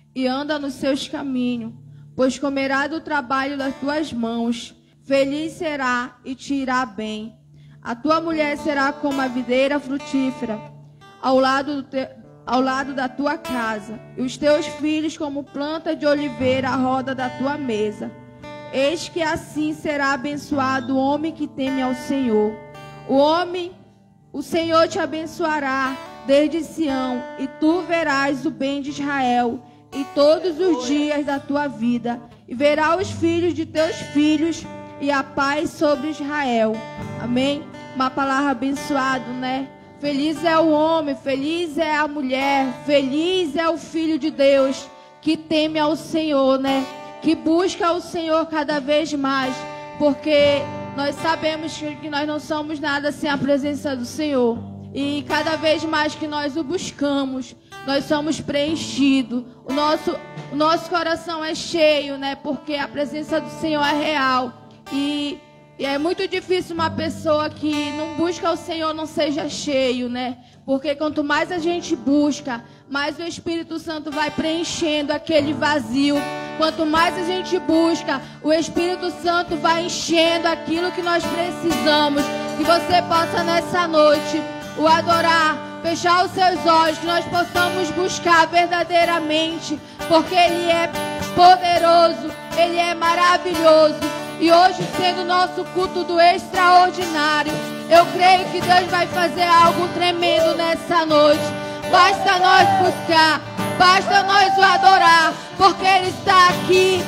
e anda nos seus caminhos, pois comerá do trabalho das tuas mãos. Feliz será e te irá bem. A tua mulher será como a videira frutífera ao lado da tua casa, e os teus filhos como planta de oliveira à roda da tua mesa. Eis que assim será abençoado o homem que teme ao Senhor. O Senhor te abençoará desde Sião, e tu verás o bem de Israel em todos os dias da tua vida, e verá os filhos de teus filhos, e a paz sobre Israel. Amém? Uma palavra abençoada, né? Feliz é o homem, feliz é a mulher, feliz é o filho de Deus que teme ao Senhor, né? Que busca o Senhor cada vez mais, porque nós sabemos que nós não somos nada sem a presença do Senhor. E cada vez mais que nós o buscamos, nós somos preenchidos. O nosso coração é cheio, né? Porque a presença do Senhor é real. E é muito difícil uma pessoa que não busca o Senhor não seja cheio, né? Porque quanto mais a gente busca, mais o Espírito Santo vai preenchendo aquele vazio. Quanto mais a gente busca, o Espírito Santo vai enchendo aquilo que nós precisamos. Que você possa nessa noite o adorar, fechar os seus olhos, que nós possamos buscar verdadeiramente, porque Ele é poderoso, Ele é maravilhoso. E hoje, sendo o nosso culto do extraordinário, eu creio que Deus vai fazer algo tremendo nessa noite. Basta nós buscar, basta nós o adorar, porque Ele está aqui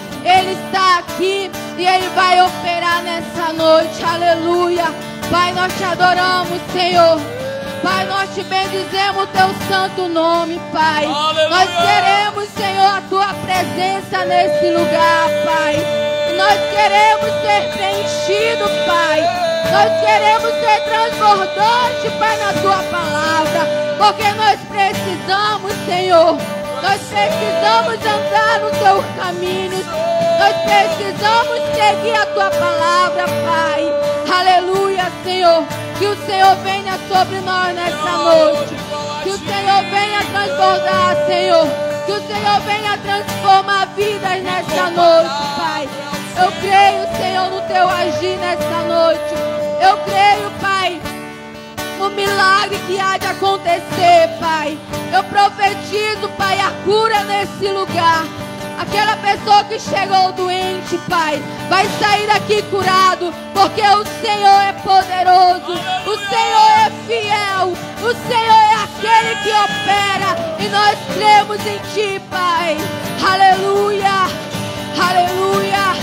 e Ele vai operar nessa noite. Aleluia. Pai, nós te adoramos, Senhor. Pai, nós te bendizemos o teu santo nome, Pai. Aleluia. Nós queremos, Senhor, a tua presença nesse lugar, Pai. Nós queremos ser preenchidos, Pai. Nós queremos ser transbordantes, Pai, na tua palavra. Porque nós precisamos, Senhor. Nós precisamos andar nos teus caminhos. Nós precisamos seguir a tua palavra, Pai. Aleluia, Senhor. Que o Senhor venha sobre nós nessa noite. Que o Senhor venha transbordar, Senhor. Que o Senhor venha transformar vidas nessa noite, Pai. Eu creio, Senhor, no teu agir nessa noite. Eu creio, Pai, no milagre que há de acontecer, Pai. Eu profetizo, Pai, a cura nesse lugar. Aquela pessoa que chegou doente, Pai, vai sair daqui curado, porque o Senhor é poderoso, o Senhor é fiel, o Senhor é aquele que opera, e nós cremos em Ti, Pai. Aleluia, aleluia.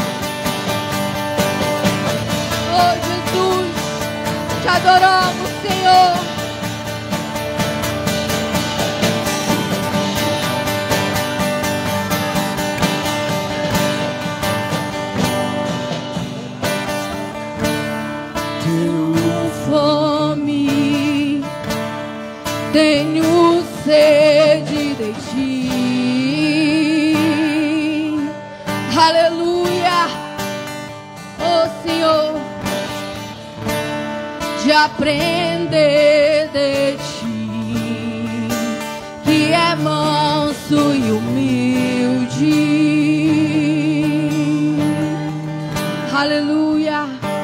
Oh, Jesus, te adoramos, Senhor. Fome, tenho sede de Ti. Aleluia, oh Senhor, de aprender de Ti, que é manso e humilde. Aleluia.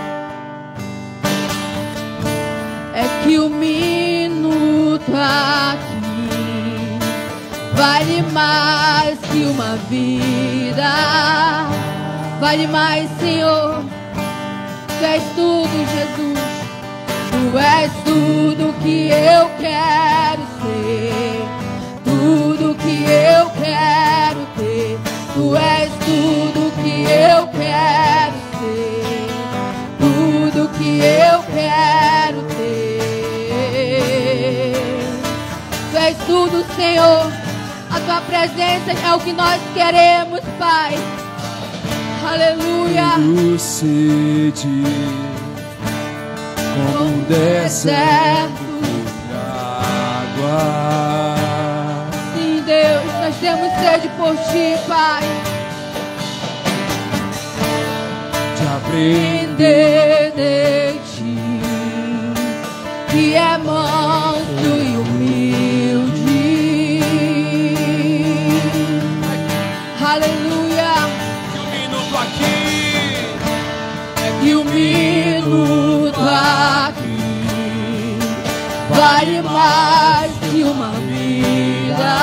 Que o minuto aqui vale mais que uma vida, vale mais, Senhor. Tu és tudo, Jesus. Tu és tudo que eu quero ser, tudo que eu quero ter. Tu és tudo que eu quero ser, tudo que eu quero ter. Tu és tudo, Senhor. A tua presença é o que nós queremos, Pai. Aleluia. Tenho sede como um deserto de água. Sim, Deus, nós temos sede por Ti, Pai. De aprender de Ti, que é manso e humilde. que um minuto aqui vale mais que uma vida.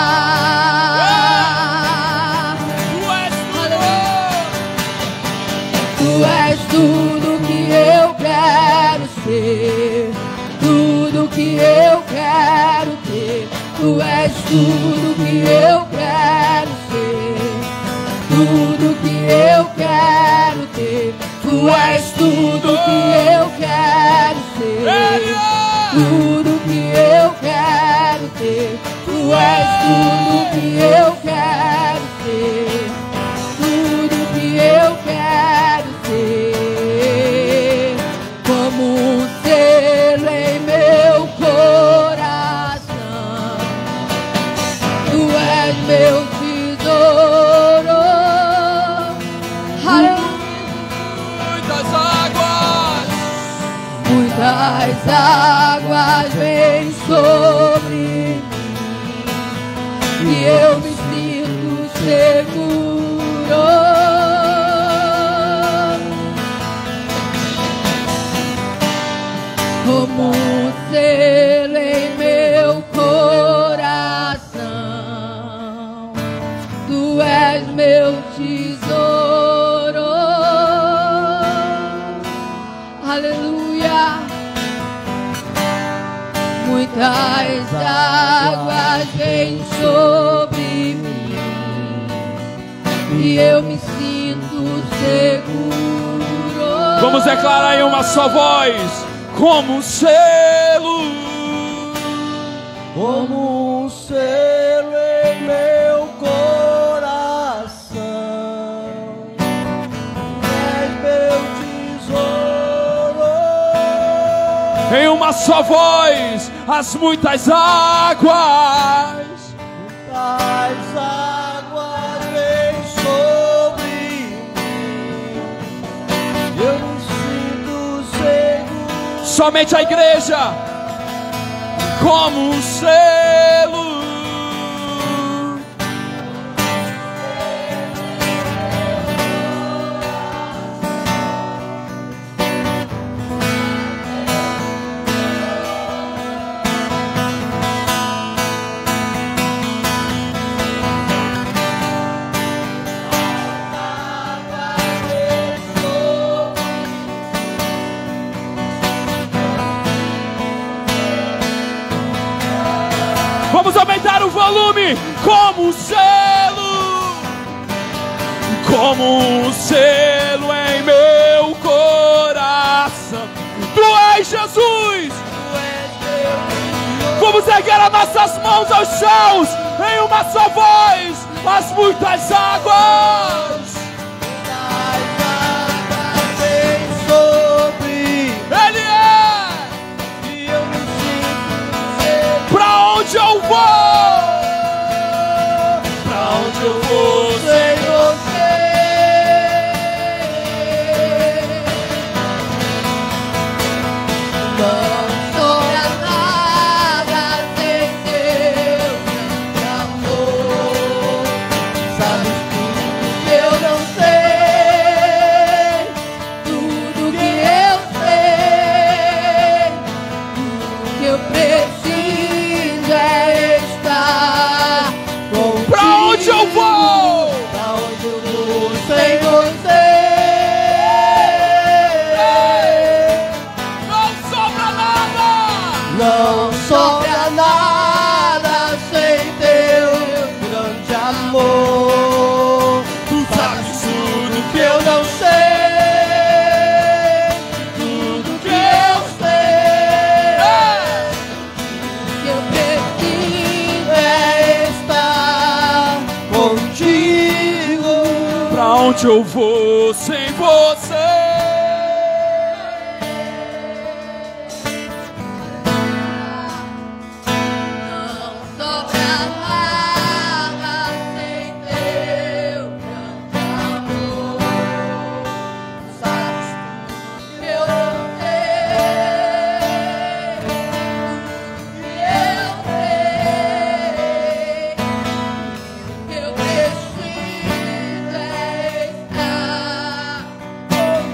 Tu és tudo que eu quero ser, tudo que eu quero ter. Tu és tudo que eu quero ser, tudo que eu quero ter. Tu és tudo que eu quero ser, tudo que eu quero ter. Tu és tudo que eu quero ser, tudo que eu quero ser. Como um selo em meu coração, tu és meu tesouro. Muitas águas vêm sobre mim e eu me sinto seguro. Como um selo em meu coração, tu és meu tesouro. Aleluia. Muitas águas vêm sobre mim e eu me sinto seguro. Vamos declarar em uma só voz. Como um selo, como um selo em meu coração, és meu tesouro. Em uma só voz, as muitas águas. Muitas águas vêm sobre mim, eu me sinto seguro. Somente a igreja, como um selo. Vamos aumentar o volume. Como um selo, como um selo em meu coração. Tu és Jesus. Vamos erguer as nossas mãos aos céus em uma só voz. As muitas águas. Ele é. E eu me sinto seguro. Pra onde eu vou? Pra onde eu vou sem você? Não sobra nada sem teu grande amor. Sabes tudo que eu não sei, tudo que eu sei. Tudo que eu preciso é estar contigo. Pra onde eu vou? Pra onde eu vou sem você? Não sobra nada. Não sobra nada sem teu grande amor. Tu sabes tudo que eu não sei, tudo que eu sei. Que eu preciso é estar Contigo. Pra onde eu vou sem você? Não sobra nada sem teu grande amor. Sabes tudo que eu não sei, tudo que eu sei. Que eu preciso é estar contigo.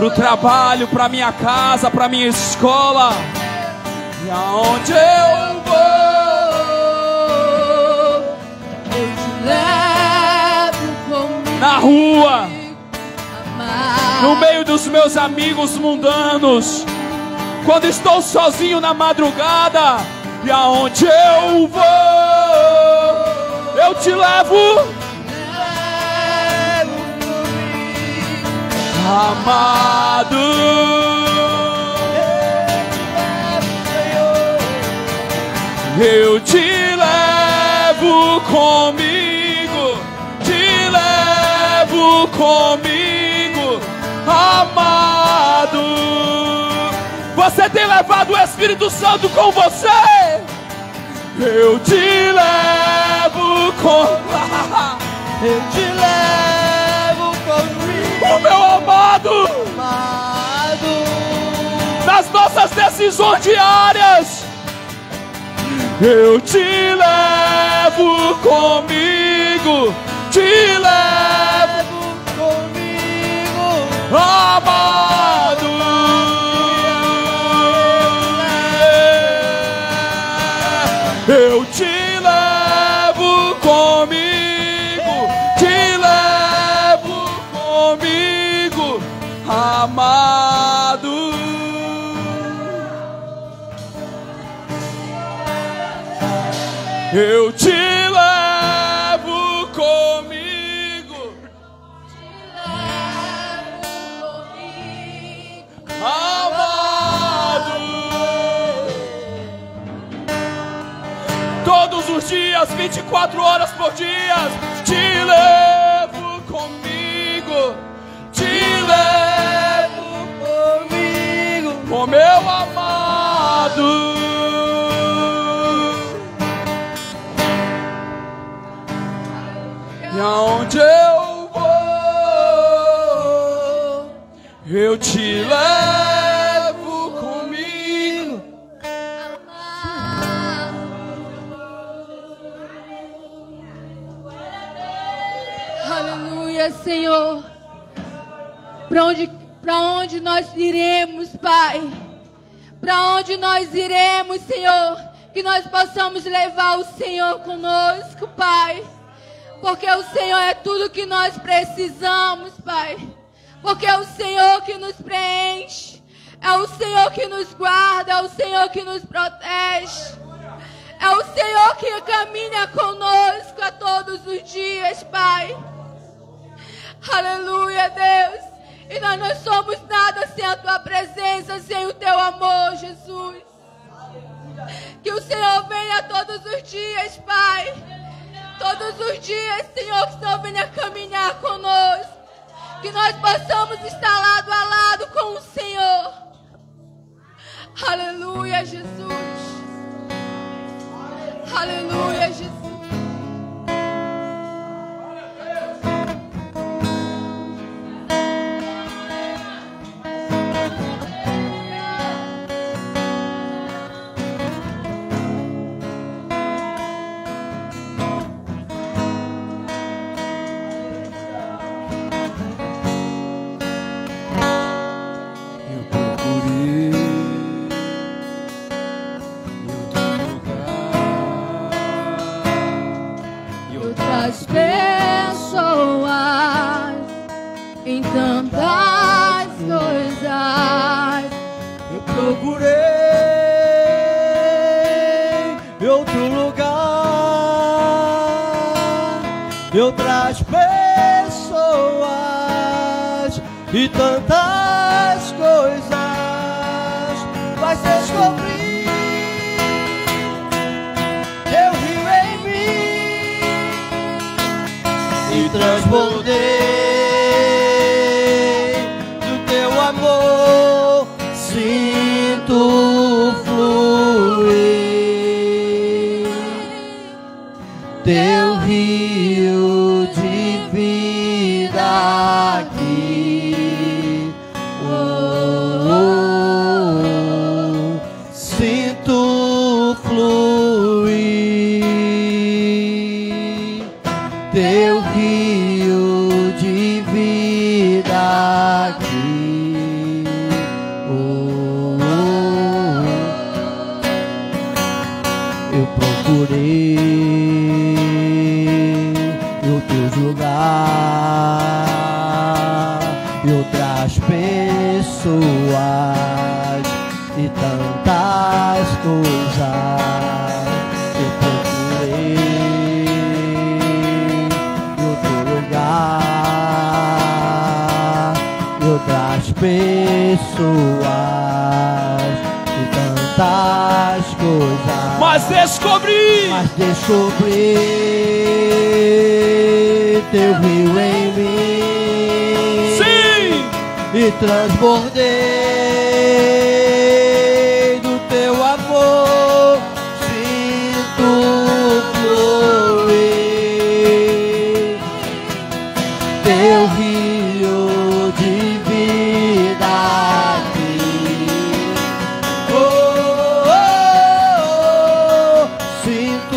para o trabalho, para minha casa, para minha escola. E aonde eu vou, eu te levo comigo. na rua, Amado. no meio dos meus amigos mundanos, quando estou sozinho na madrugada. E aonde eu vou, eu te levo, amado. Eu te levo comigo, te levo comigo, amado. Você tem levado o Espírito Santo com você? Eu te levo Eu te levo comigo, o meu amado, amado. nas nossas decisões diárias. Eu te levo comigo, te levo Comigo, amado. Eu te levo comigo, te levo comigo, amado. Eu te levo comigo, amado. Todos os dias, 24 horas por dia, te levo comigo, te levo comigo, com meu amado. E aonde eu vou, eu te levo comigo. Aleluia, Senhor. Para onde nós iremos, Pai? Para onde nós iremos, Senhor? Que nós possamos levar o Senhor conosco, Pai. Porque o Senhor é tudo que nós precisamos, Pai. Porque é o Senhor que nos preenche. É o Senhor que nos guarda. É o Senhor que nos protege. É o Senhor que caminha conosco a todos os dias, Pai. Aleluia, Deus. E nós não somos nada sem a Tua presença, sem o Teu amor, Jesus. Que o Senhor venha todos os dias, Pai. Todos os dias, Senhor, que o Senhor venha caminhar conosco. Que nós possamos estar lado a lado com o Senhor. Aleluia, Jesus. Aleluia, Jesus. Outras pessoas em tantas coisas. eu procurei outro lugar, de outras pessoas e tantas coisas, mas descobri teu rio em mim e transbordei do teu amor, sinto fluir teu rio de vida aqui. Sinto fluir teu rio de vida aqui. e outro lugar e outras pessoas e tantas coisas eu procurei em outro lugar e outras pessoas e tantas coisas, mas descobri teu rio em mim. Sim! E transbordei do teu amor, sinto fluir teu rio de vida aqui. Oh, oh, oh, sinto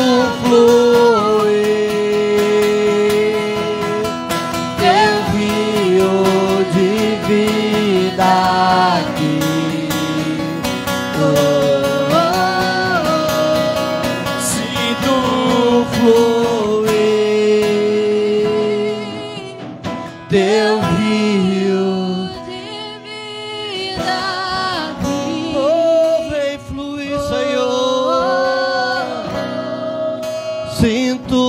fluir teu rio de vida aqui. Oh, oh, oh, sinto fluir teu rio de vida aqui. Oh, vem fluir, Senhor. Sinto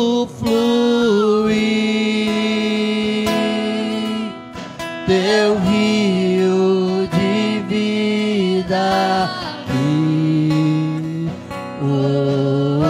fluir teu rio de vida aqui. Oh, oh,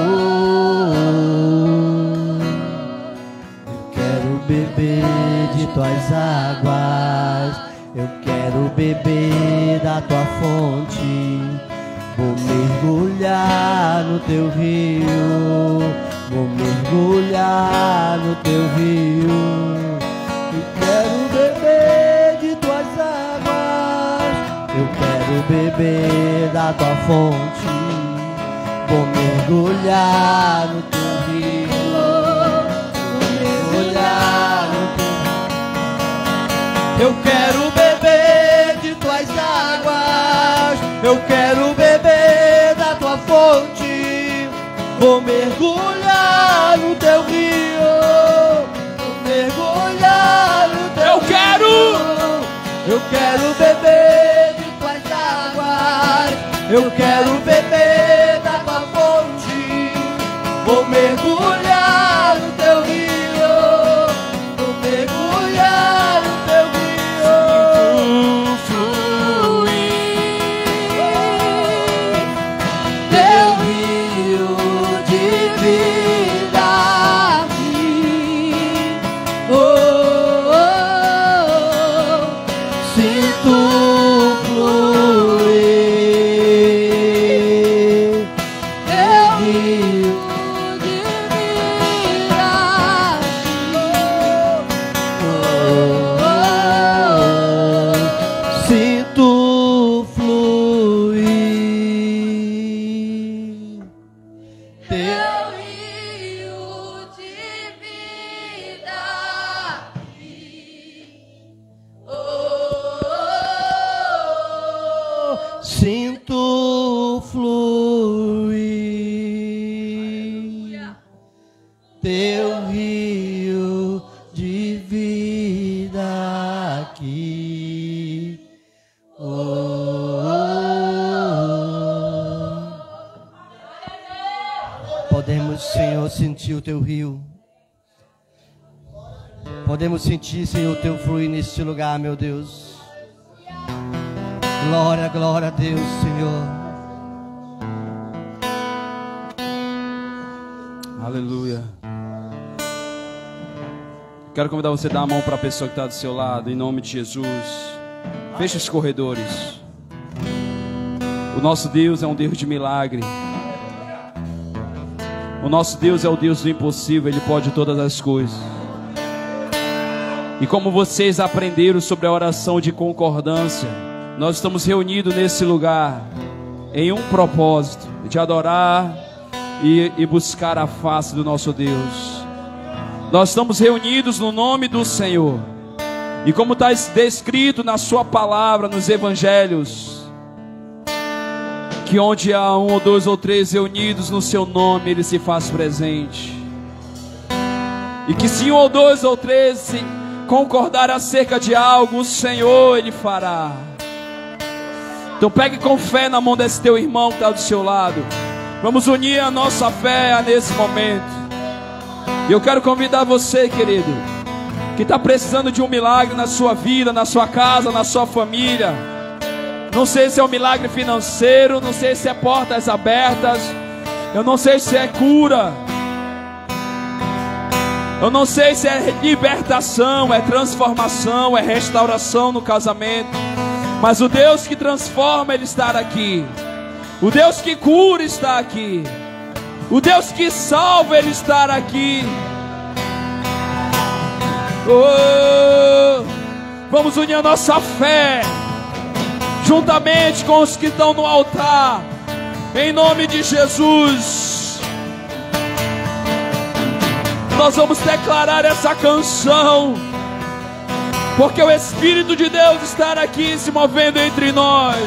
oh. Eu quero beber de tuas águas, eu quero beber da tua fonte. Vou mergulhar no teu rio, vou mergulhar no teu rio. Eu quero beber de tuas águas, eu quero beber da tua fonte. Vou mergulhar no teu rio, vou mergulhar no teu rio. Eu quero beber de tuas águas, eu quero beber da tua fonte. Vou mergulhar no teu rio, vou mergulhar no teu rio. Eu quero beber de tuas águas, eu quero beber da tua fonte. Vou mergulhar no teu rio, vou mergulhar no teu rio. Teu rio de vida aqui. Oh, oh, oh. Sinto fluir teu rio de vida aqui. Oh, oh, oh. Sinto fluir teu rio de vida aqui. Oh, sinto fluir teu rio de vida aqui. Oh, oh, oh. Podemos, Senhor, sentir o teu rio. Podemos sentir, Senhor, o teu fluir neste lugar, meu Deus. Glória, glória a Deus, Senhor. Aleluia. Quero convidar você a dar a mão para a pessoa que está do seu lado, em nome de Jesus. Feche os corredores. O nosso Deus é um Deus de milagre. O nosso Deus é o Deus do impossível, Ele pode todas as coisas. E como vocês aprenderam sobre a oração de concordância, nós estamos reunidos nesse lugar em um propósito, de adorar e buscar a face do nosso Deus. Nós estamos reunidos no nome do Senhor. E como está descrito na sua palavra, nos evangelhos, que onde há 1 ou 2 ou 3 reunidos no seu nome, Ele se faz presente. E que se 1 ou 2 ou 3 se concordar acerca de algo, o Senhor, Ele fará. Então pegue com fé na mão desse teu irmão que está do seu lado. Vamos unir a nossa fé nesse momento. E eu quero convidar você, querido, que está precisando de um milagre na sua vida, na sua casa, na sua família. Não sei se é um milagre financeiro, não sei se é portas abertas, eu não sei se é cura, eu não sei se é libertação, é transformação, é restauração no casamento. Mas o Deus que transforma, Ele está aqui. O Deus que cura está aqui. O Deus que salva, Ele está aqui. Oh, vamos unir a nossa fé juntamente com os que estão no altar, em nome de Jesus. Nós vamos declarar essa canção, porque o Espírito de Deus está aqui se movendo entre nós.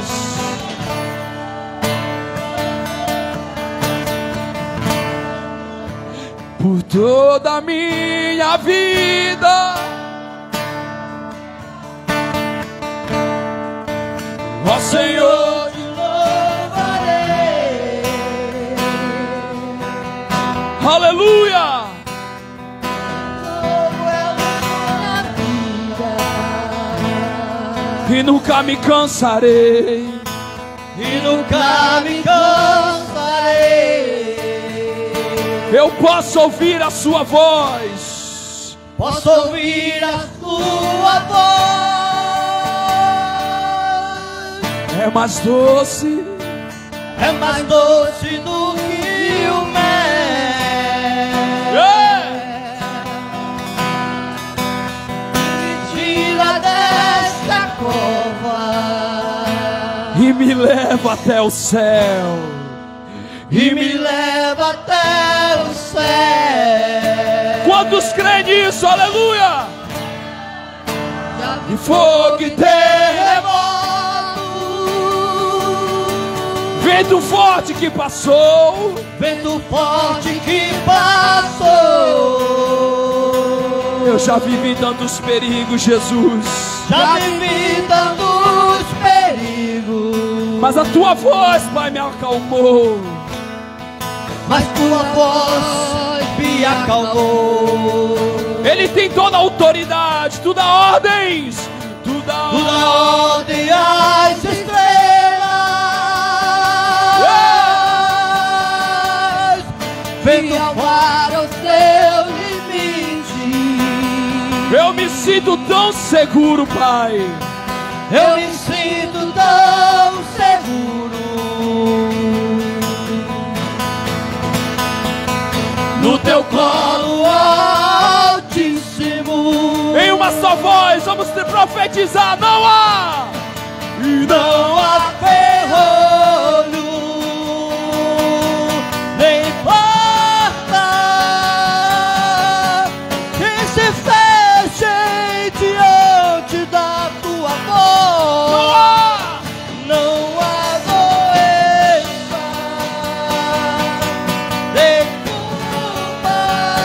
Por toda a minha vida, ó Senhor, te louvarei. aleluia. Novo é a minha vida, E nunca me cansarei, e nunca me cansarei. eu posso ouvir a sua voz, Posso ouvir a sua voz. é mais doce É mais doce do que o mel. Me tira desta cova e me leva até o céu. e me leva até o céu. Quantos creem nisso? Aleluia! E fogo e terremoto, vento forte que passou, Vento forte que passou. eu já vivi tantos perigos, Jesus, Já vivi tantos perigos, mas a tua voz, Pai, me acalmou. mas tua voz me acalmou. Ele tem toda a autoridade, tu dá ordens, tu dá Tu dá ordem às estrelas, vem para os teus limites. Eu me sinto tão seguro, Pai. Eu me sinto tão seguro no teu colo altíssimo. Em uma só voz, vamos te profetizar. Não há, E não há ferrolho, nem porta que se feche diante da tua voz. não há. Não há doença, nem culpa,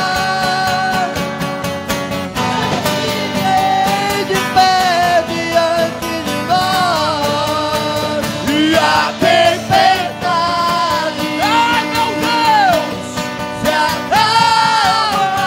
ninguém de pé diante de nós. E a Tempestade, ai, meu Deus, se acalma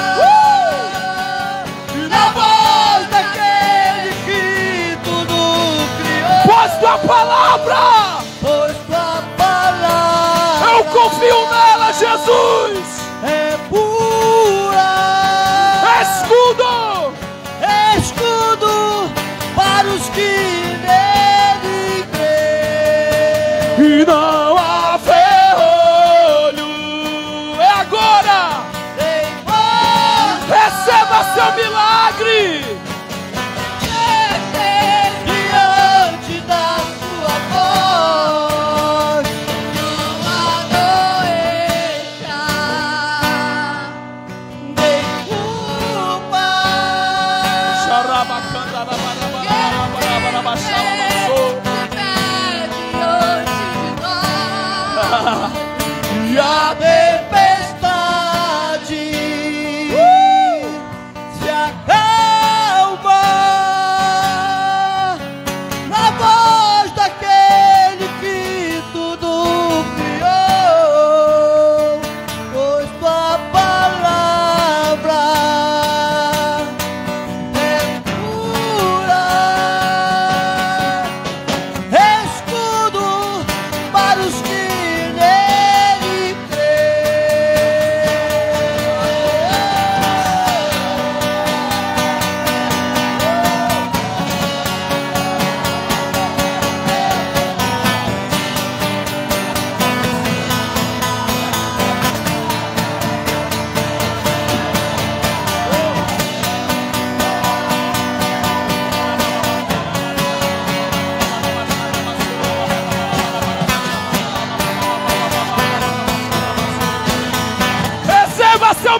na voz daquele que tudo criou. pois tua palavra, Pois tua palavra eu confio nela, Jesus. é pura, Escudo, escudo para os que nele creem. e não há ferrolho. É agora, Nem porta receba seu milagre. diante da tua voz. Não há doença, nem culpa.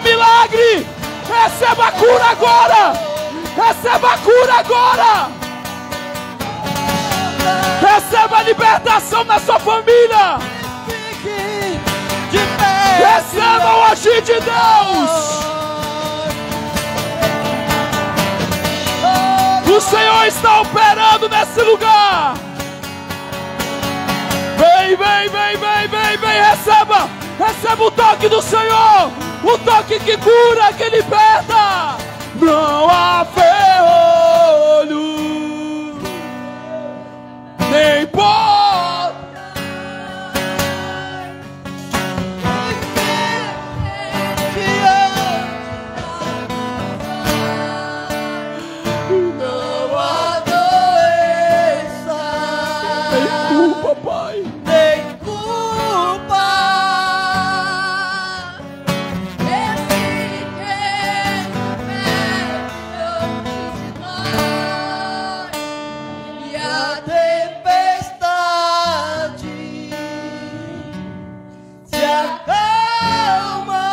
o milagre. Receba a cura agora. Receba a cura agora. Receba a libertação na sua família. Fique de pé. Receba o agir de Deus. O Senhor está operando nesse lugar. Vem, vem, vem, vem, vem, vem. Receba. Receba o toque do Senhor. O toque que cura, que liberta. Não há ferrolho, nem pó. Não há doença, Nem culpa, Pai. nem culpa. E a tempestade se acalma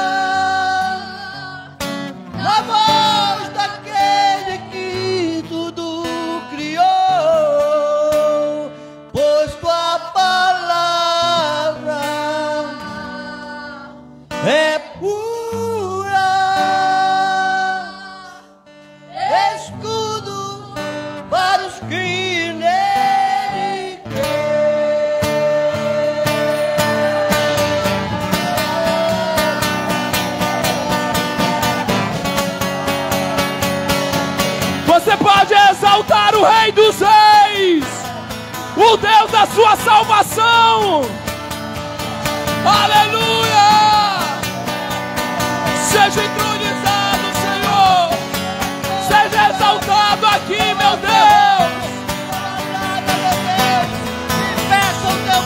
na voz daquele que tudo criou, pois tua palavra é pura, escudo para os que nele creem. Você pode exaltar o Rei dos Reis, o Deus da sua salvação. Aleluia! Seja entronizado, Senhor. Seja exaltado aqui, meu Deus. Peça o teu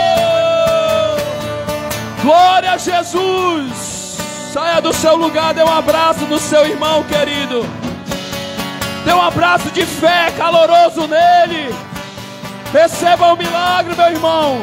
Oh! Glória a Jesus. Saia do seu lugar, dê um abraço no seu irmão querido. Dê um abraço de fé caloroso nele. Receba o milagre, meu irmão.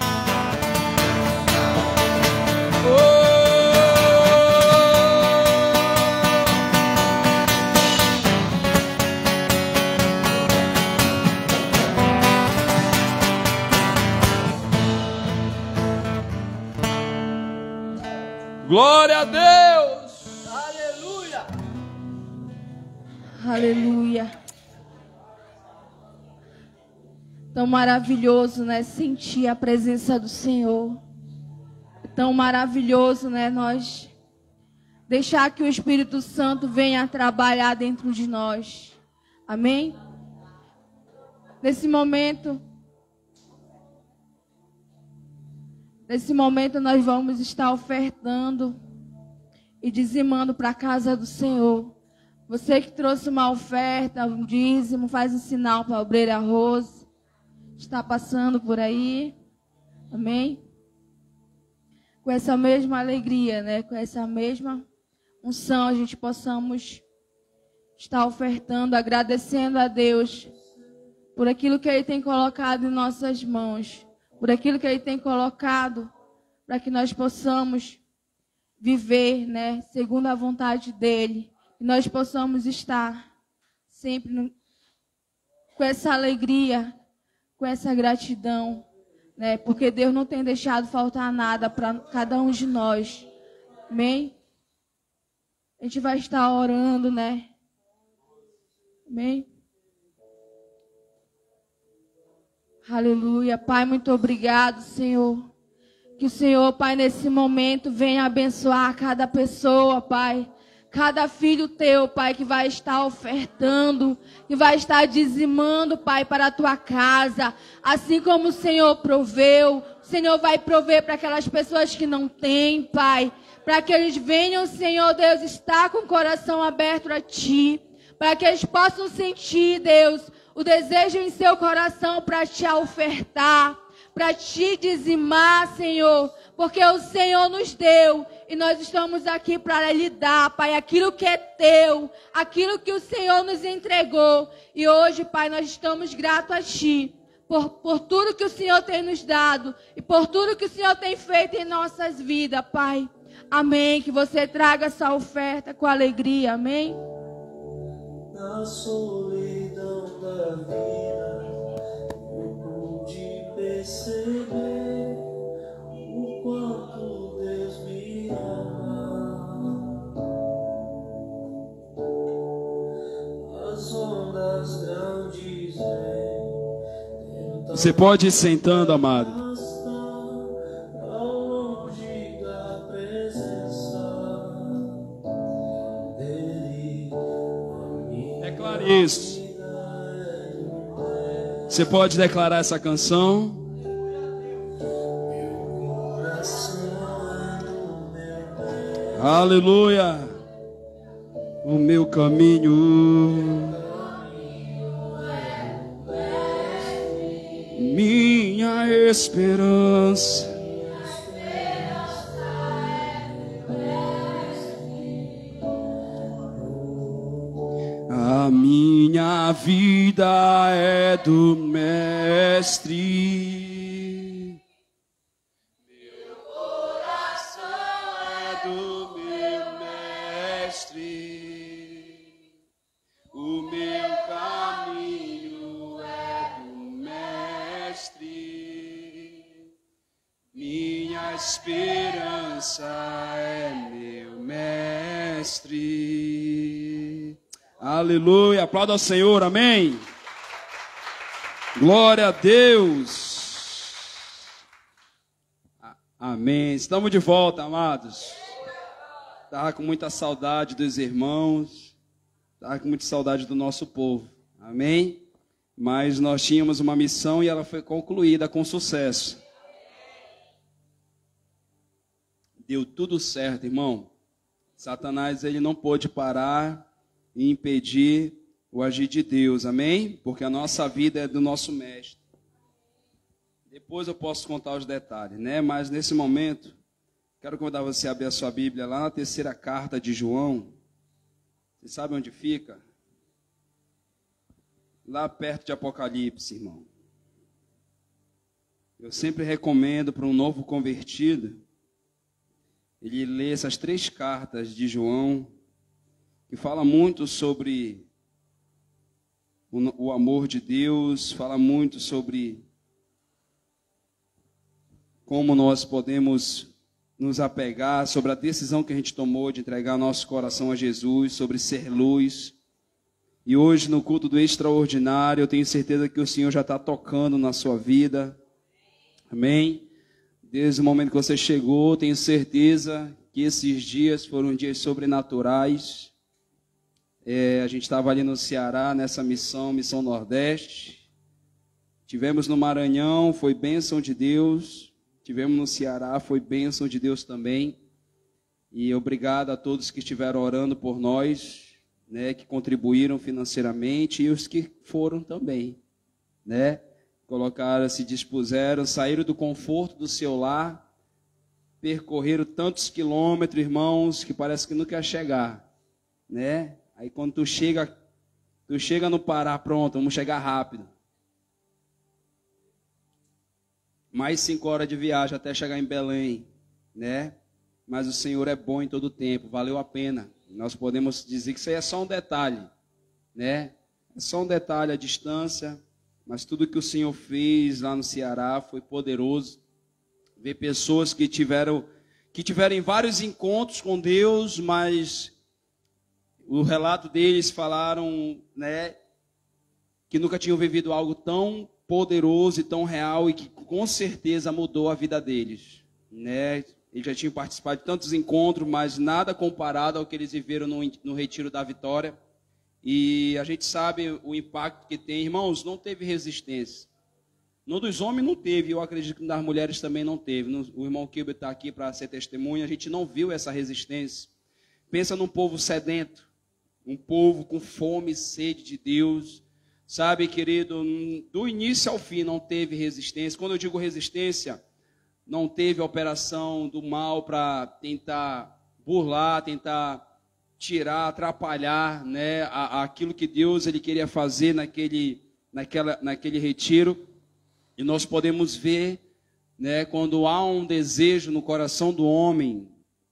Glória a Deus. Aleluia. Aleluia. Tão maravilhoso, né? Sentir a presença do Senhor. Tão maravilhoso, né? Nós deixar que o Espírito Santo venha trabalhar dentro de nós. Amém? Nesse momento nós vamos estar ofertando e dizimando para a casa do Senhor. Você que trouxe uma oferta, um dízimo, faz um sinal para a obreira Rose. Está passando por aí. Amém? Com essa mesma alegria, né? Com essa mesma unção, a gente possamos estar ofertando, agradecendo a Deus por aquilo que Ele tem colocado em nossas mãos, por aquilo que Ele tem colocado para que nós possamos viver, né, segundo a vontade dEle, e nós possamos estar sempre com essa alegria, com essa gratidão, né, porque Deus não tem deixado faltar nada para cada um de nós. Amém? A gente vai estar orando, né? Amém? Aleluia. Pai, muito obrigado, Senhor. Que o Senhor, Pai, nesse momento venha abençoar cada pessoa, Pai. Cada filho teu, Pai, que vai estar ofertando, que vai estar dizimando, Pai, para a tua casa. Assim como o Senhor proveu, o Senhor vai prover para aquelas pessoas que não têm, Pai. Para que eles venham, Senhor Deus, estar com o coração aberto a Ti. Para que eles possam sentir, Deus, o desejo em seu coração para Te ofertar, para Te dizimar, Senhor. Porque o Senhor nos deu e nós estamos aqui para lhe dar, Pai, aquilo que é teu, aquilo que o Senhor nos entregou. E hoje, Pai, nós estamos gratos a Ti por tudo que o Senhor tem nos dado e por tudo que o Senhor tem feito em nossas vidas, Pai. Amém. Que você traga essa oferta com alegria. Amém. Na solidão da vida, eu pude perceber o quanto Deus me ama. As ondas grandes vêm. Você pode ir sentando, amado. Isso. Você pode declarar essa canção. Aleluia. O meu caminho, minha esperança. A minha vida é do Mestre. Meu coração é do meu Mestre. O meu caminho é do Mestre. Minha esperança é meu Mestre. Aleluia, aplauda ao Senhor, amém. Glória a Deus. Amém. Estamos de volta, amados. Estava com muita saudade dos irmãos, estava com muita saudade do nosso povo, amém. Mas nós tínhamos uma missão e ela foi concluída com sucesso. Deu tudo certo, irmão. Satanás, ele não pôde parar e impedir o agir de Deus, amém? Porque a nossa vida é do nosso mestre. Depois eu posso contar os detalhes, né? Mas nesse momento, quero convidar você a abrir a sua Bíblia lá na 3ª carta de João. Você sabe onde fica? Lá perto de Apocalipse, irmão. Eu sempre recomendo para um novo convertido ele ler essas 3 cartas de João, que fala muito sobre o amor de Deus, fala muito sobre como nós podemos nos apegar, sobre a decisão que a gente tomou de entregar nosso coração a Jesus, sobre ser luz. E hoje, no culto do extraordinário, eu tenho certeza que o Senhor já está tocando na sua vida. Amém? Desde o momento que você chegou, tenho certeza que esses dias foram dias sobrenaturais. A gente estava ali no Ceará, nessa missão Nordeste. Tivemos no Maranhão, foi bênção de Deus. Tivemos no Ceará, foi bênção de Deus também. E obrigado a todos que estiveram orando por nós, né, que contribuíram financeiramente e os que foram também, né? Colocaram, se dispuseram, saíram do conforto do seu lar, percorreram tantos quilômetros, irmãos, que parece que nunca ia chegar, né? Aí quando tu chega no Pará, pronto, vamos chegar rápido. Mais 5 horas de viagem até chegar em Belém, né? Mas o Senhor é bom em todo o tempo, valeu a pena. Nós podemos dizer que isso aí é só um detalhe, né? É só um detalhe a distância, mas tudo que o Senhor fez lá no Ceará foi poderoso. Ver pessoas que tiveram vários encontros com Deus, mas o relato deles falaram, né, que nunca tinham vivido algo tão poderoso e tão real e que com certeza mudou a vida deles, né? Eles já tinham participado de tantos encontros, mas nada comparado ao que eles viveram no Retiro da Vitória. E a gente sabe o impacto que tem. Irmãos, não teve resistência. No dos homens não teve, eu acredito que das mulheres também não teve. O irmão Kilber está aqui para ser testemunha, a gente não viu essa resistência. Pensa num povo sedento, um povo com fome e sede de Deus. Sabe, querido, do início ao fim não teve resistência. Quando eu digo resistência, não teve operação do mal para tentar burlar, tentar tirar, atrapalhar, né, aquilo que Deus ele queria fazer naquele retiro. E nós podemos ver, né, quando há um desejo no coração do homem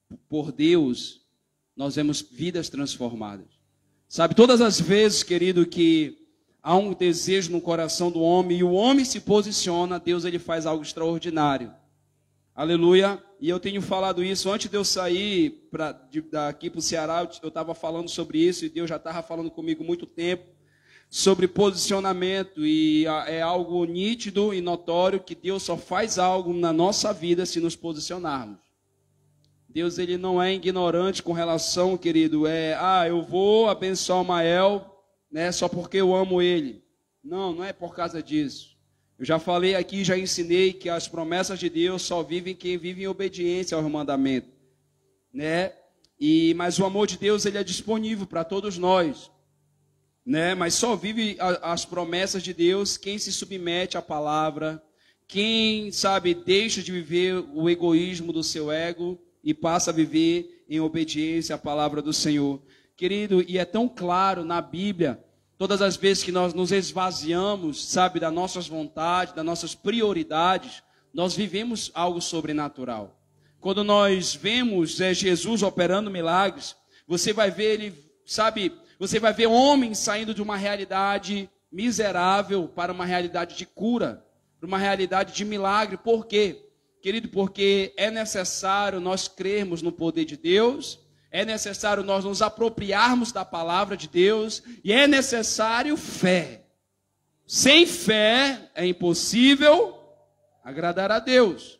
por Deus, nós vemos vidas transformadas. Sabe, todas as vezes, querido, que há um desejo no coração do homem e o homem se posiciona, Deus ele faz algo extraordinário. Aleluia. E eu tenho falado isso, antes de eu sair daqui para o Ceará, eu estava falando sobre isso e Deus já estava falando comigo há muito tempo, sobre posicionamento, e é algo nítido e notório que Deus só faz algo na nossa vida se nos posicionarmos. Deus ele não é ignorante com relação, querido, eu vou abençoar o Mael, né, só porque eu amo ele. Não, não é por causa disso. Eu já falei aqui, já ensinei que as promessas de Deus só vivem quem vive em obediência ao mandamento, né? Mas o amor de Deus ele é disponível para todos nós, né? Mas só vive as promessas de Deus quem se submete à palavra, quem, sabe, deixa de viver o egoísmo do seu ego e passa a viver em obediência à palavra do Senhor. Querido, e é tão claro na Bíblia, todas as vezes que nós nos esvaziamos, sabe, das nossas vontades, das nossas prioridades, nós vivemos algo sobrenatural. Quando nós vemos Jesus operando milagres, você vai ver ele, sabe, você vai ver homens saindo de uma realidade miserável para uma realidade de cura, para uma realidade de milagre. Por quê? Querido, porque é necessário nós crermos no poder de Deus, é necessário nós nos apropriarmos da palavra de Deus e é necessário fé. Sem fé é impossível agradar a Deus.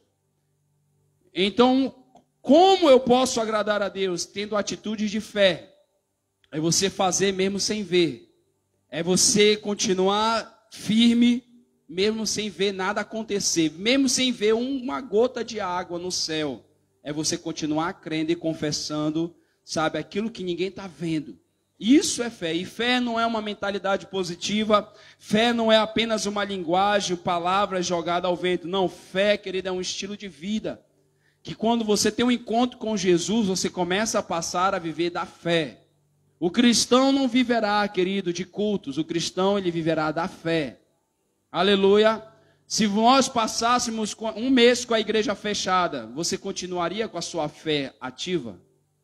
Então, como eu posso agradar a Deus? Tendo atitude de fé. É você fazer mesmo sem ver. É você continuar firme mesmo sem ver nada acontecer. Mesmo sem ver uma gota de água no céu. É você continuar crendo e confessando, sabe, aquilo que ninguém está vendo. Isso é fé. E fé não é uma mentalidade positiva. Fé não é apenas uma linguagem, palavras jogadas ao vento. Não, fé, querido, é um estilo de vida. Que quando você tem um encontro com Jesus, você começa a passar a viver da fé. O cristão não viverá, querido, de cultos. O cristão, ele viverá da fé. Aleluia. Se nós passássemos um mês com a igreja fechada, você continuaria com a sua fé ativa?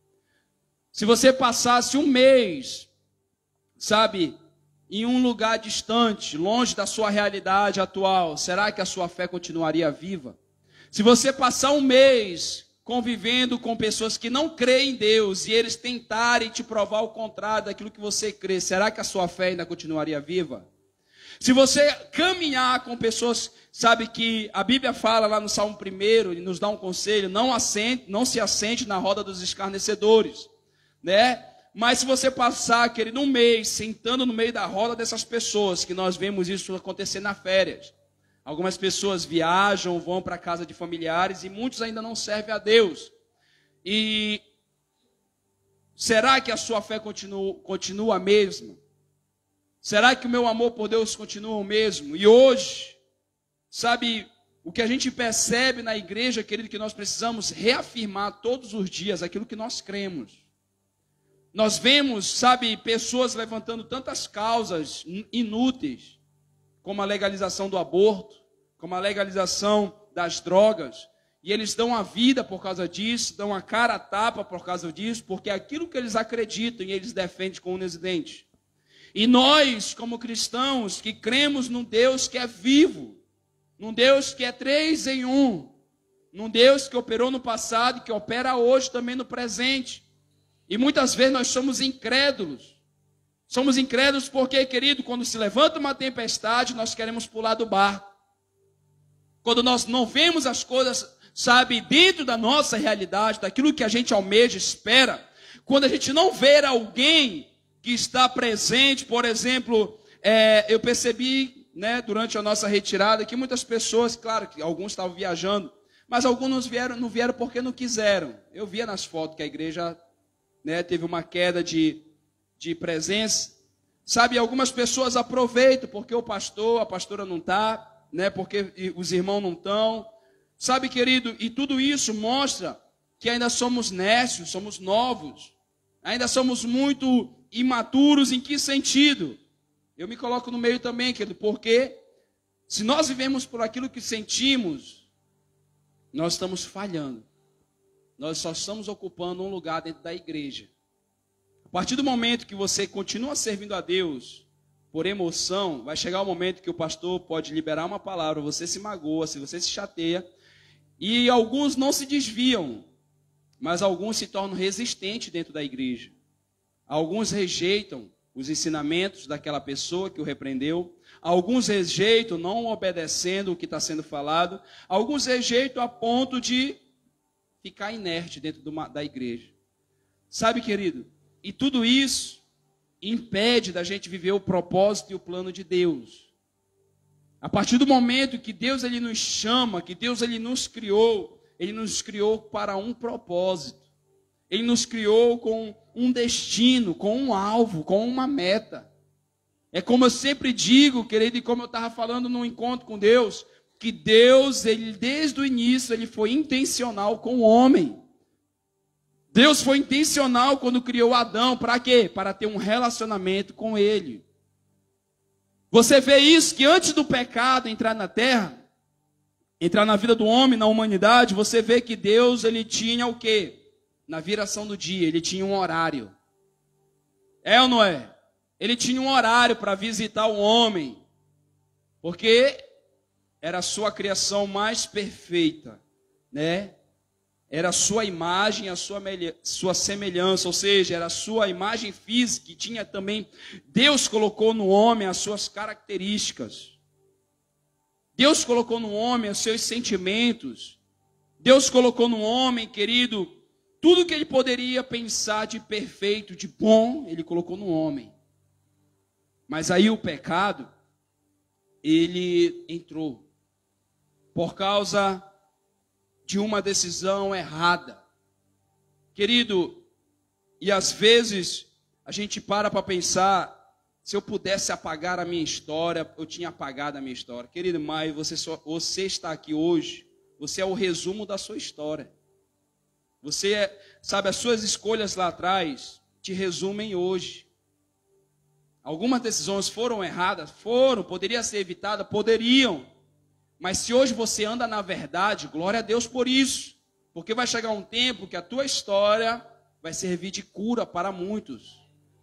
Se você passasse um mês, sabe, em um lugar distante, longe da sua realidade atual, será que a sua fé continuaria viva? Se você passar um mês convivendo com pessoas que não creem em Deus e eles tentarem te provar o contrário daquilo que você crê, será que a sua fé ainda continuaria viva? Se você caminhar com pessoas, sabe, que a Bíblia fala lá no Salmo 1, ele nos dá um conselho, não se assente na roda dos escarnecedores, né? Mas se você passar, querido, um mês sentando no meio da roda dessas pessoas, que nós vemos isso acontecer nas férias. Algumas pessoas viajam, vão para a casa de familiares e muitos ainda não servem a Deus. E será que a sua fé continua a mesma? Será que o meu amor por Deus continua o mesmo? E hoje, sabe, o que a gente percebe na igreja, querido, que nós precisamos reafirmar todos os dias aquilo que nós cremos. Nós vemos, sabe, pessoas levantando tantas causas inúteis, como a legalização do aborto, como a legalização das drogas, e eles dão a vida por causa disso, dão a cara a tapa por causa disso, porque é aquilo que eles acreditam e eles defendem com unhas e dentes. E nós, como cristãos, que cremos num Deus que é vivo, num Deus que é 3 em 1, num Deus que operou no passado e que opera hoje também no presente. E muitas vezes nós somos incrédulos. Somos incrédulos porque, querido, quando se levanta uma tempestade, nós queremos pular do barco. Quando nós não vemos as coisas, sabe, dentro da nossa realidade, daquilo que a gente almeja, espera. Quando a gente não vê alguém que está presente, por exemplo, eu percebi, né, durante a nossa retirada, que muitas pessoas, claro que alguns estavam viajando, mas alguns não vieram porque não quiseram. Eu via nas fotos que a igreja, né, teve uma queda de presença. Sabe, algumas pessoas aproveitam porque o pastor, a pastora não está, né, porque os irmãos não estão. Sabe, querido, e tudo isso mostra que ainda somos nécios, somos novos, ainda somos muito imaturos. Em que sentido? Eu me coloco no meio também, querido, porque se nós vivemos por aquilo que sentimos, nós estamos falhando. nós só estamos ocupando um lugar dentro da igreja. A partir do momento que você continua servindo a Deus por emoção, vai chegar o momento que o pastor pode liberar uma palavra, você se magoa, se você se chateia, e alguns não se desviam, mas alguns se tornam resistentes dentro da igreja. Alguns rejeitam os ensinamentos daquela pessoa que o repreendeu, alguns rejeitam não obedecendo o que está sendo falado, alguns rejeitam a ponto de ficar inerte dentro da igreja. Sabe, querido, e tudo isso impede da gente viver o propósito e o plano de Deus. A partir do momento que Deus ele nos chama, que Deus ele nos criou para um propósito. Ele nos criou com um destino, com um alvo, com uma meta. É como eu sempre digo, querido, e como eu estava falando no encontro com Deus, que Deus, ele, desde o início, ele foi intencional com o homem. Deus foi intencional quando criou Adão, para quê? Para ter um relacionamento com ele. Você vê isso, que antes do pecado entrar na terra, entrar na vida do homem, na humanidade, você vê que Deus, ele tinha o quê? Na viração do dia, ele tinha um horário. É ou não é? Ele tinha um horário para visitar o homem, porque era a sua criação mais perfeita, né? Era a sua imagem, a sua semelhança, ou seja, era a sua imagem física, e tinha também, Deus colocou no homem as suas características. Deus colocou no homem os seus sentimentos. Deus colocou no homem, querido, tudo que ele poderia pensar de perfeito, de bom, ele colocou no homem. Mas aí o pecado, ele entrou por causa de uma decisão errada. Querido, e às vezes a gente para pensar, se eu pudesse apagar a minha história, eu tinha apagado a minha história. Querido, mas você está aqui hoje, você é o resumo da sua história. Você, sabe, as suas escolhas lá atrás te resumem hoje. Algumas decisões foram erradas? Foram. Poderia ser evitada? Poderiam. Mas se hoje você anda na verdade, glória a Deus por isso. Porque vai chegar um tempo que a tua história vai servir de cura para muitos.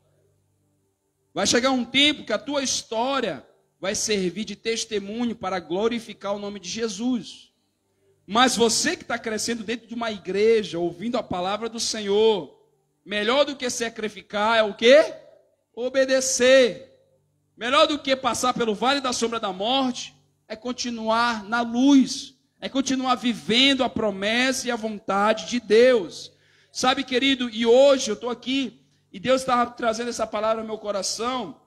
Vai chegar um tempo que a tua história vai servir de testemunho para glorificar o nome de Jesus. Mas você que está crescendo dentro de uma igreja, ouvindo a palavra do Senhor, melhor do que sacrificar é o quê? Obedecer. Melhor do que passar pelo vale da sombra da morte, é continuar na luz, é continuar vivendo a promessa e a vontade de Deus. Sabe, querido, e hoje eu estou aqui, e Deus estava trazendo essa palavra no meu coração,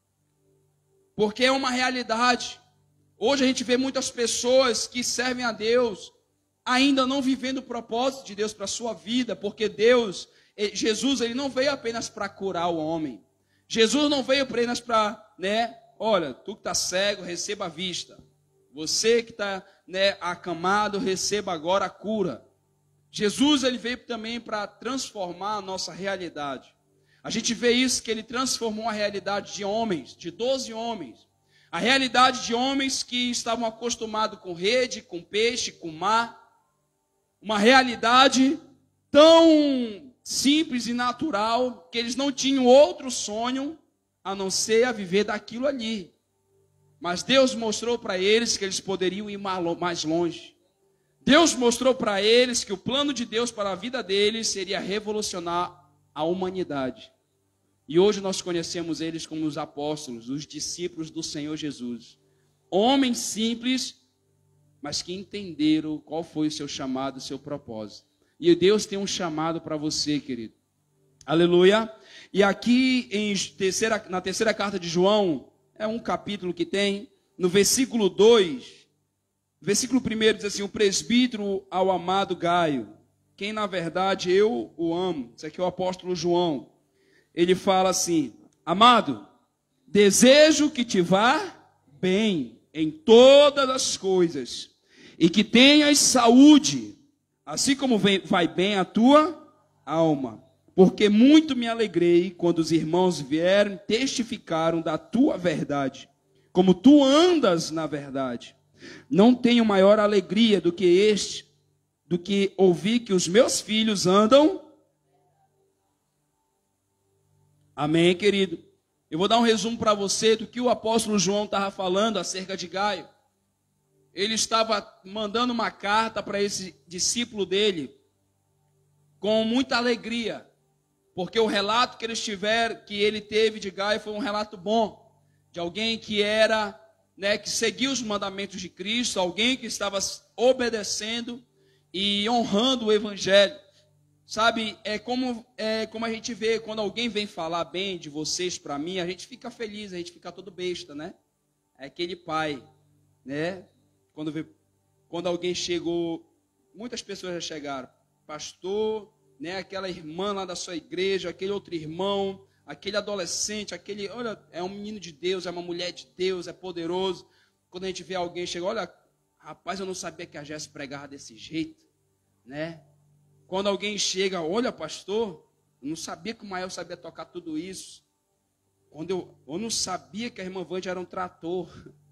porque é uma realidade. Hoje a gente vê muitas pessoas que servem a Deus, ainda não vivendo o propósito de Deus para a sua vida, porque Deus, Jesus, ele não veio apenas para curar o homem. Jesus não veio apenas para, olha, tu que está cego, receba a vista. Você que está, acamado, receba agora a cura. Jesus, ele veio também para transformar a nossa realidade. A gente vê isso, que ele transformou a realidade de homens, de 12 homens. A realidade de homens que estavam acostumados com rede, com peixe, com mar. Uma realidade tão simples e natural, que eles não tinham outro sonho a não ser a viver daquilo ali. Mas Deus mostrou para eles que eles poderiam ir mais longe. Deus mostrou para eles que o plano de Deus para a vida deles seria revolucionar a humanidade. E hoje nós conhecemos eles como os apóstolos, os discípulos do Senhor Jesus. Homens simples, mas que entenderam qual foi o seu chamado, o seu propósito. E Deus tem um chamado para você, querido. Aleluia. E aqui na terceira carta de João, é um capítulo que tem, no versículo 2, versículo 1 diz assim: o presbítero ao amado Gaio, quem na verdade eu o amo. Isso aqui é o apóstolo João. Ele fala assim: amado, desejo que te vá bem em todas as coisas, e que tenhas saúde, assim como vai bem a tua alma. Porque muito me alegrei quando os irmãos vieram e testificaram da tua verdade, como tu andas na verdade. Não tenho maior alegria do que do que ouvir que os meus filhos andam. Amém, querido? Eu vou dar um resumo para você do que o apóstolo João estava falando acerca de Gaio. Ele estava mandando uma carta para esse discípulo dele com muita alegria, porque o relato que ele teve de Gaio foi um relato bom, de alguém que era, que seguia os mandamentos de Cristo, alguém que estava obedecendo e honrando o evangelho. Sabe, é como a gente vê quando alguém vem falar bem de vocês para mim, a gente fica feliz, a gente fica todo besta, né? É aquele pai, né? Quando alguém chegou, muitas pessoas já chegaram, pastor, né? Aquela irmã lá da sua igreja, aquele outro irmão, aquele adolescente, olha, é um menino de Deus, é uma mulher de Deus, é poderoso. Quando a gente vê alguém chegar, olha, rapaz, eu não sabia que a Jéssica pregava desse jeito, né? Quando alguém chega, olha, pastor, eu não sabia que o Mael sabia tocar tudo isso. Eu não sabia que a irmã Vânia era um trator,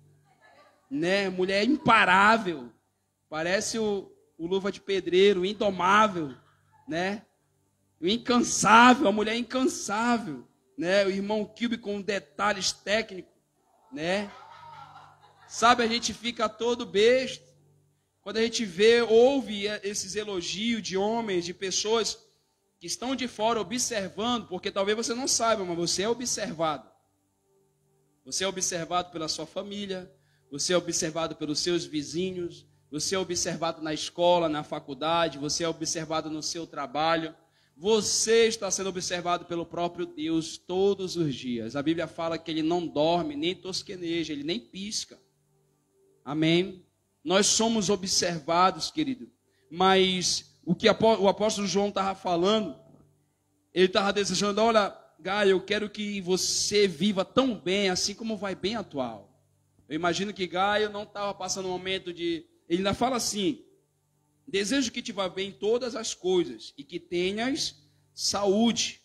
né? Mulher imparável, parece o Luva de Pedreiro, indomável, né? O incansável, a mulher incansável, né? O irmão Kilby com detalhes técnicos, né? Sabe, a gente fica todo besta quando a gente ouve esses elogios de homens, de pessoas que estão de fora observando, porque talvez você não saiba, mas você é observado. Você é observado pela sua família, você é observado pelos seus vizinhos, você é observado na escola, na faculdade, você é observado no seu trabalho. Você está sendo observado pelo próprio Deus todos os dias. A Bíblia fala que ele não dorme, nem tosqueneja, ele nem pisca. Amém? Nós somos observados, querido. Mas o que o apóstolo João estava falando, ele estava desejando, olha, Gaio, eu quero que você viva tão bem, assim como vai bem atual. Eu imagino que Gaio não estava passando um momento de... Ele ainda fala assim, desejo que te vá bem em todas as coisas e que tenhas saúde.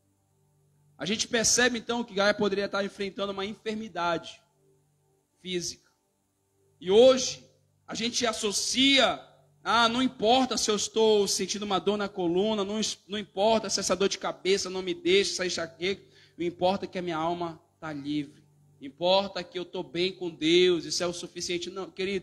A gente percebe então que Gaio poderia estar enfrentando uma enfermidade física. E hoje a gente associa, não importa se eu estou sentindo uma dor na coluna, não importa se essa dor de cabeça não me deixa, essa enxaqueca, não importa que a minha alma está livre. Importa que eu estou bem com Deus, isso é o suficiente. Não, querido,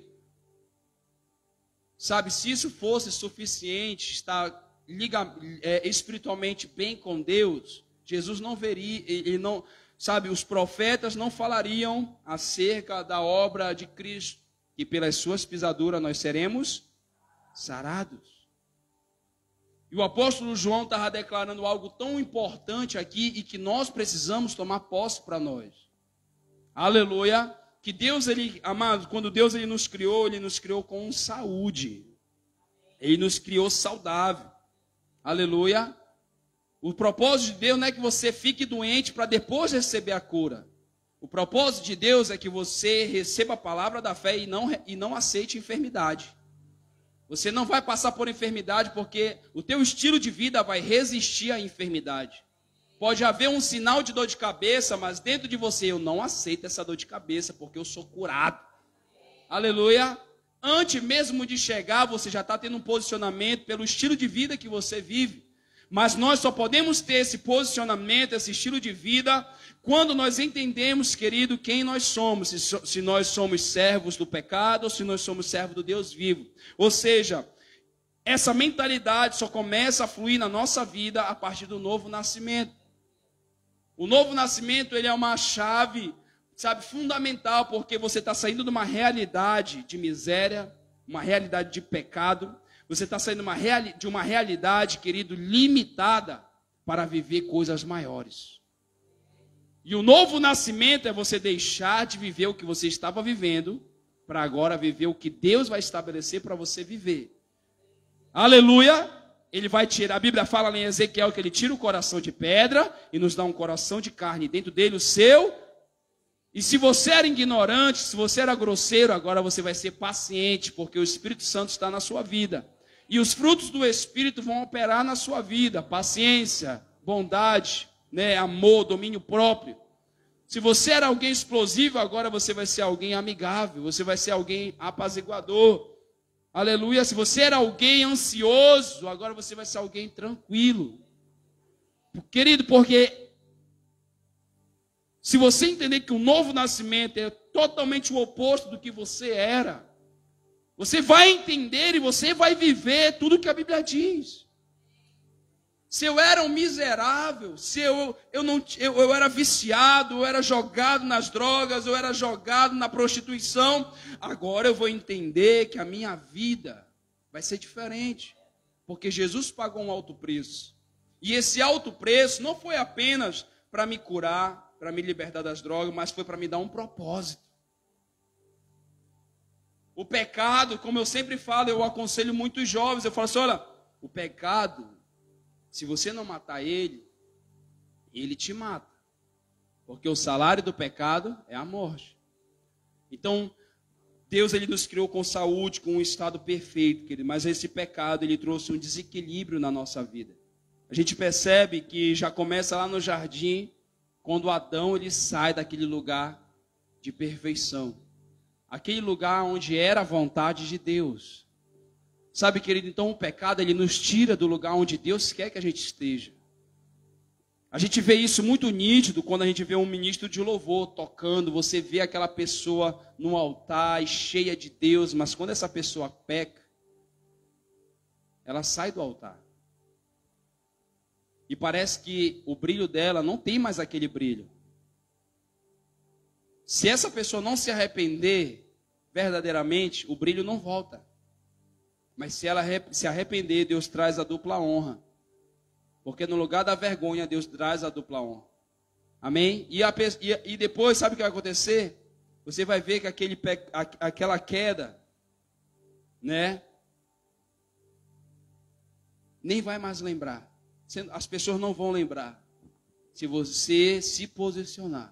sabe, se isso fosse suficiente, estar espiritualmente bem com Deus, Jesus não veria, ele não, sabe, os profetas não falariam acerca da obra de Cristo, que pelas suas pisaduras nós seremos sarados. E o apóstolo João estava declarando algo tão importante aqui e que nós precisamos tomar posse para nós. Aleluia! Que Deus, amados, quando Deus ele nos criou com saúde. Ele nos criou saudável. Aleluia! O propósito de Deus não é que você fique doente para depois receber a cura. O propósito de Deus é que você receba a palavra da fé e não aceite enfermidade. Você não vai passar por enfermidade porque o teu estilo de vida vai resistir à enfermidade. Pode haver um sinal de dor de cabeça, mas dentro de você, eu não aceito essa dor de cabeça porque eu sou curado. Aleluia! Antes mesmo de chegar, você já está tendo um posicionamento pelo estilo de vida que você vive. Mas nós só podemos ter esse posicionamento, esse estilo de vida, quando nós entendemos, querido, quem nós somos. Se nós somos servos do pecado ou se nós somos servos do Deus vivo. Ou seja, essa mentalidade só começa a fluir na nossa vida a partir do novo nascimento. O novo nascimento, ele é uma chave, sabe, fundamental, porque você está saindo de uma realidade de miséria, uma realidade de pecado. Você está saindo de uma realidade, querido, limitada para viver coisas maiores. E o novo nascimento é você deixar de viver o que você estava vivendo, para agora viver o que Deus vai estabelecer para você viver. Aleluia! Ele vai tirar, a Bíblia fala em Ezequiel que ele tira o coração de pedra e nos dá um coração de carne. Dentro dele o seu. E se você era ignorante, se você era grosseiro, agora você vai ser paciente, porque o Espírito Santo está na sua vida. E os frutos do Espírito vão operar na sua vida. Paciência, bondade, amor, domínio próprio. Se você era alguém explosivo, agora você vai ser alguém amigável. Você vai ser alguém apaziguador. Aleluia. Se você era alguém ansioso, agora você vai ser alguém tranquilo. Querido, porque se você entender que o novo nascimento é totalmente o oposto do que você era, você vai entender e você vai viver tudo que a Bíblia diz. Se eu era um miserável, se eu era viciado, eu era jogado nas drogas, eu era jogado na prostituição, agora eu vou entender que a minha vida vai ser diferente, porque Jesus pagou um alto preço. E esse alto preço não foi apenas para me curar, para me libertar das drogas, mas foi para me dar um propósito. O pecado, como eu sempre falo, eu aconselho muitos jovens, eu falo assim, olha, o pecado, se você não matar ele, ele te mata. Porque o salário do pecado é a morte. Então, Deus ele nos criou com saúde, com um estado perfeito, querido, mas esse pecado ele trouxe um desequilíbrio na nossa vida. A gente percebe que já começa lá no jardim, quando Adão ele sai daquele lugar de perfeição. Aquele lugar onde era a vontade de Deus. Sabe, querido, então o pecado ele nos tira do lugar onde Deus quer que a gente esteja. A gente vê isso muito nítido quando a gente vê um ministro de louvor tocando. Você vê aquela pessoa no altar e cheia de Deus, mas quando essa pessoa peca, ela sai do altar. E parece que o brilho dela não tem mais aquele brilho. Se essa pessoa não se arrepender verdadeiramente, o brilho não volta. Mas se ela se arrepender, Deus traz a dupla honra. Porque no lugar da vergonha, Deus traz a dupla honra. Amém? E depois, sabe o que vai acontecer? Você vai ver que aquela queda, né? Nem vai mais lembrar. As pessoas não vão lembrar. Se você se posicionar.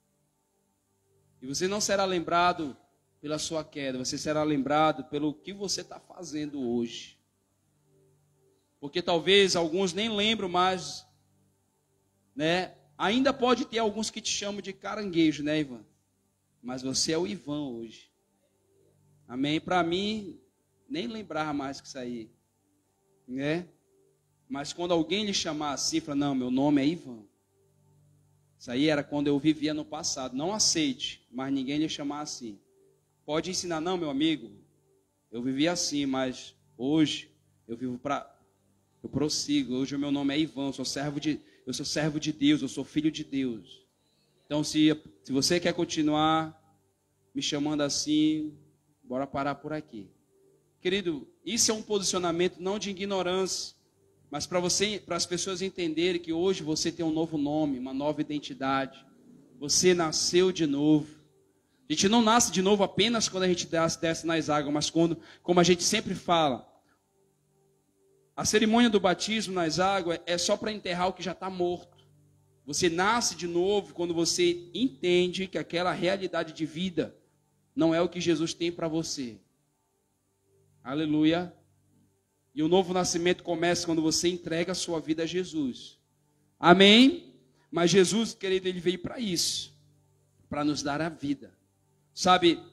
E você não será lembrado pela sua queda, você será lembrado pelo que você está fazendo hoje. Porque talvez alguns nem lembram mais, né? Ainda pode ter alguns que te chamam de caranguejo, né, Ivan? Mas você é o Ivan hoje. Amém? Para mim, nem lembrar mais que isso aí, né? Mas quando alguém lhe chamar assim, fala, não, meu nome é Ivan. Isso aí era quando eu vivia no passado. Não aceite, mas ninguém lhe chamar assim. Pode ensinar, não, meu amigo, eu vivia assim, mas hoje eu prossigo. Hoje o meu nome é Ivan, eu sou servo de Deus, eu sou filho de Deus. Então, se você quer continuar me chamando assim, bora parar por aqui. Querido, isso é um posicionamento não de ignorância, mas para as pessoas entenderem que hoje você tem um novo nome, uma nova identidade. Você nasceu de novo. A gente não nasce de novo apenas quando a gente desce nas águas, mas como a gente sempre fala, a cerimônia do batismo nas águas é só para enterrar o que já está morto. Você nasce de novo quando você entende que aquela realidade de vida não é o que Jesus tem para você. Aleluia. E o novo nascimento começa quando você entrega a sua vida a Jesus. Amém? Mas Jesus, querido, ele veio para isso. Para nos dar a vida. Sabe,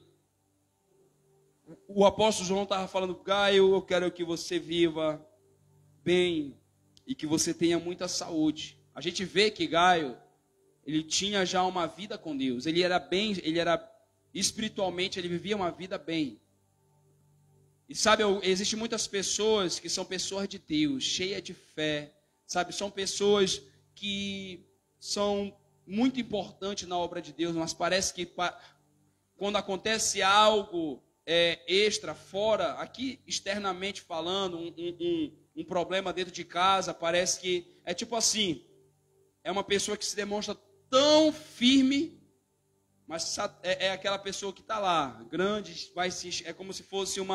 o apóstolo João estava falando, Gaio, eu quero que você viva bem e que você tenha muita saúde. A gente vê que Gaio, ele tinha já uma vida com Deus. Ele era espiritualmente, ele vivia uma vida bem. E sabe, existem muitas pessoas que são pessoas de Deus, cheias de fé. Sabe, são pessoas que são muito importantes na obra de Deus, mas parece que quando acontece algo extra, fora, aqui externamente falando, um problema dentro de casa, parece que é tipo assim, é uma pessoa que se demonstra tão firme, mas é aquela pessoa que está lá, grande, é como se fosse um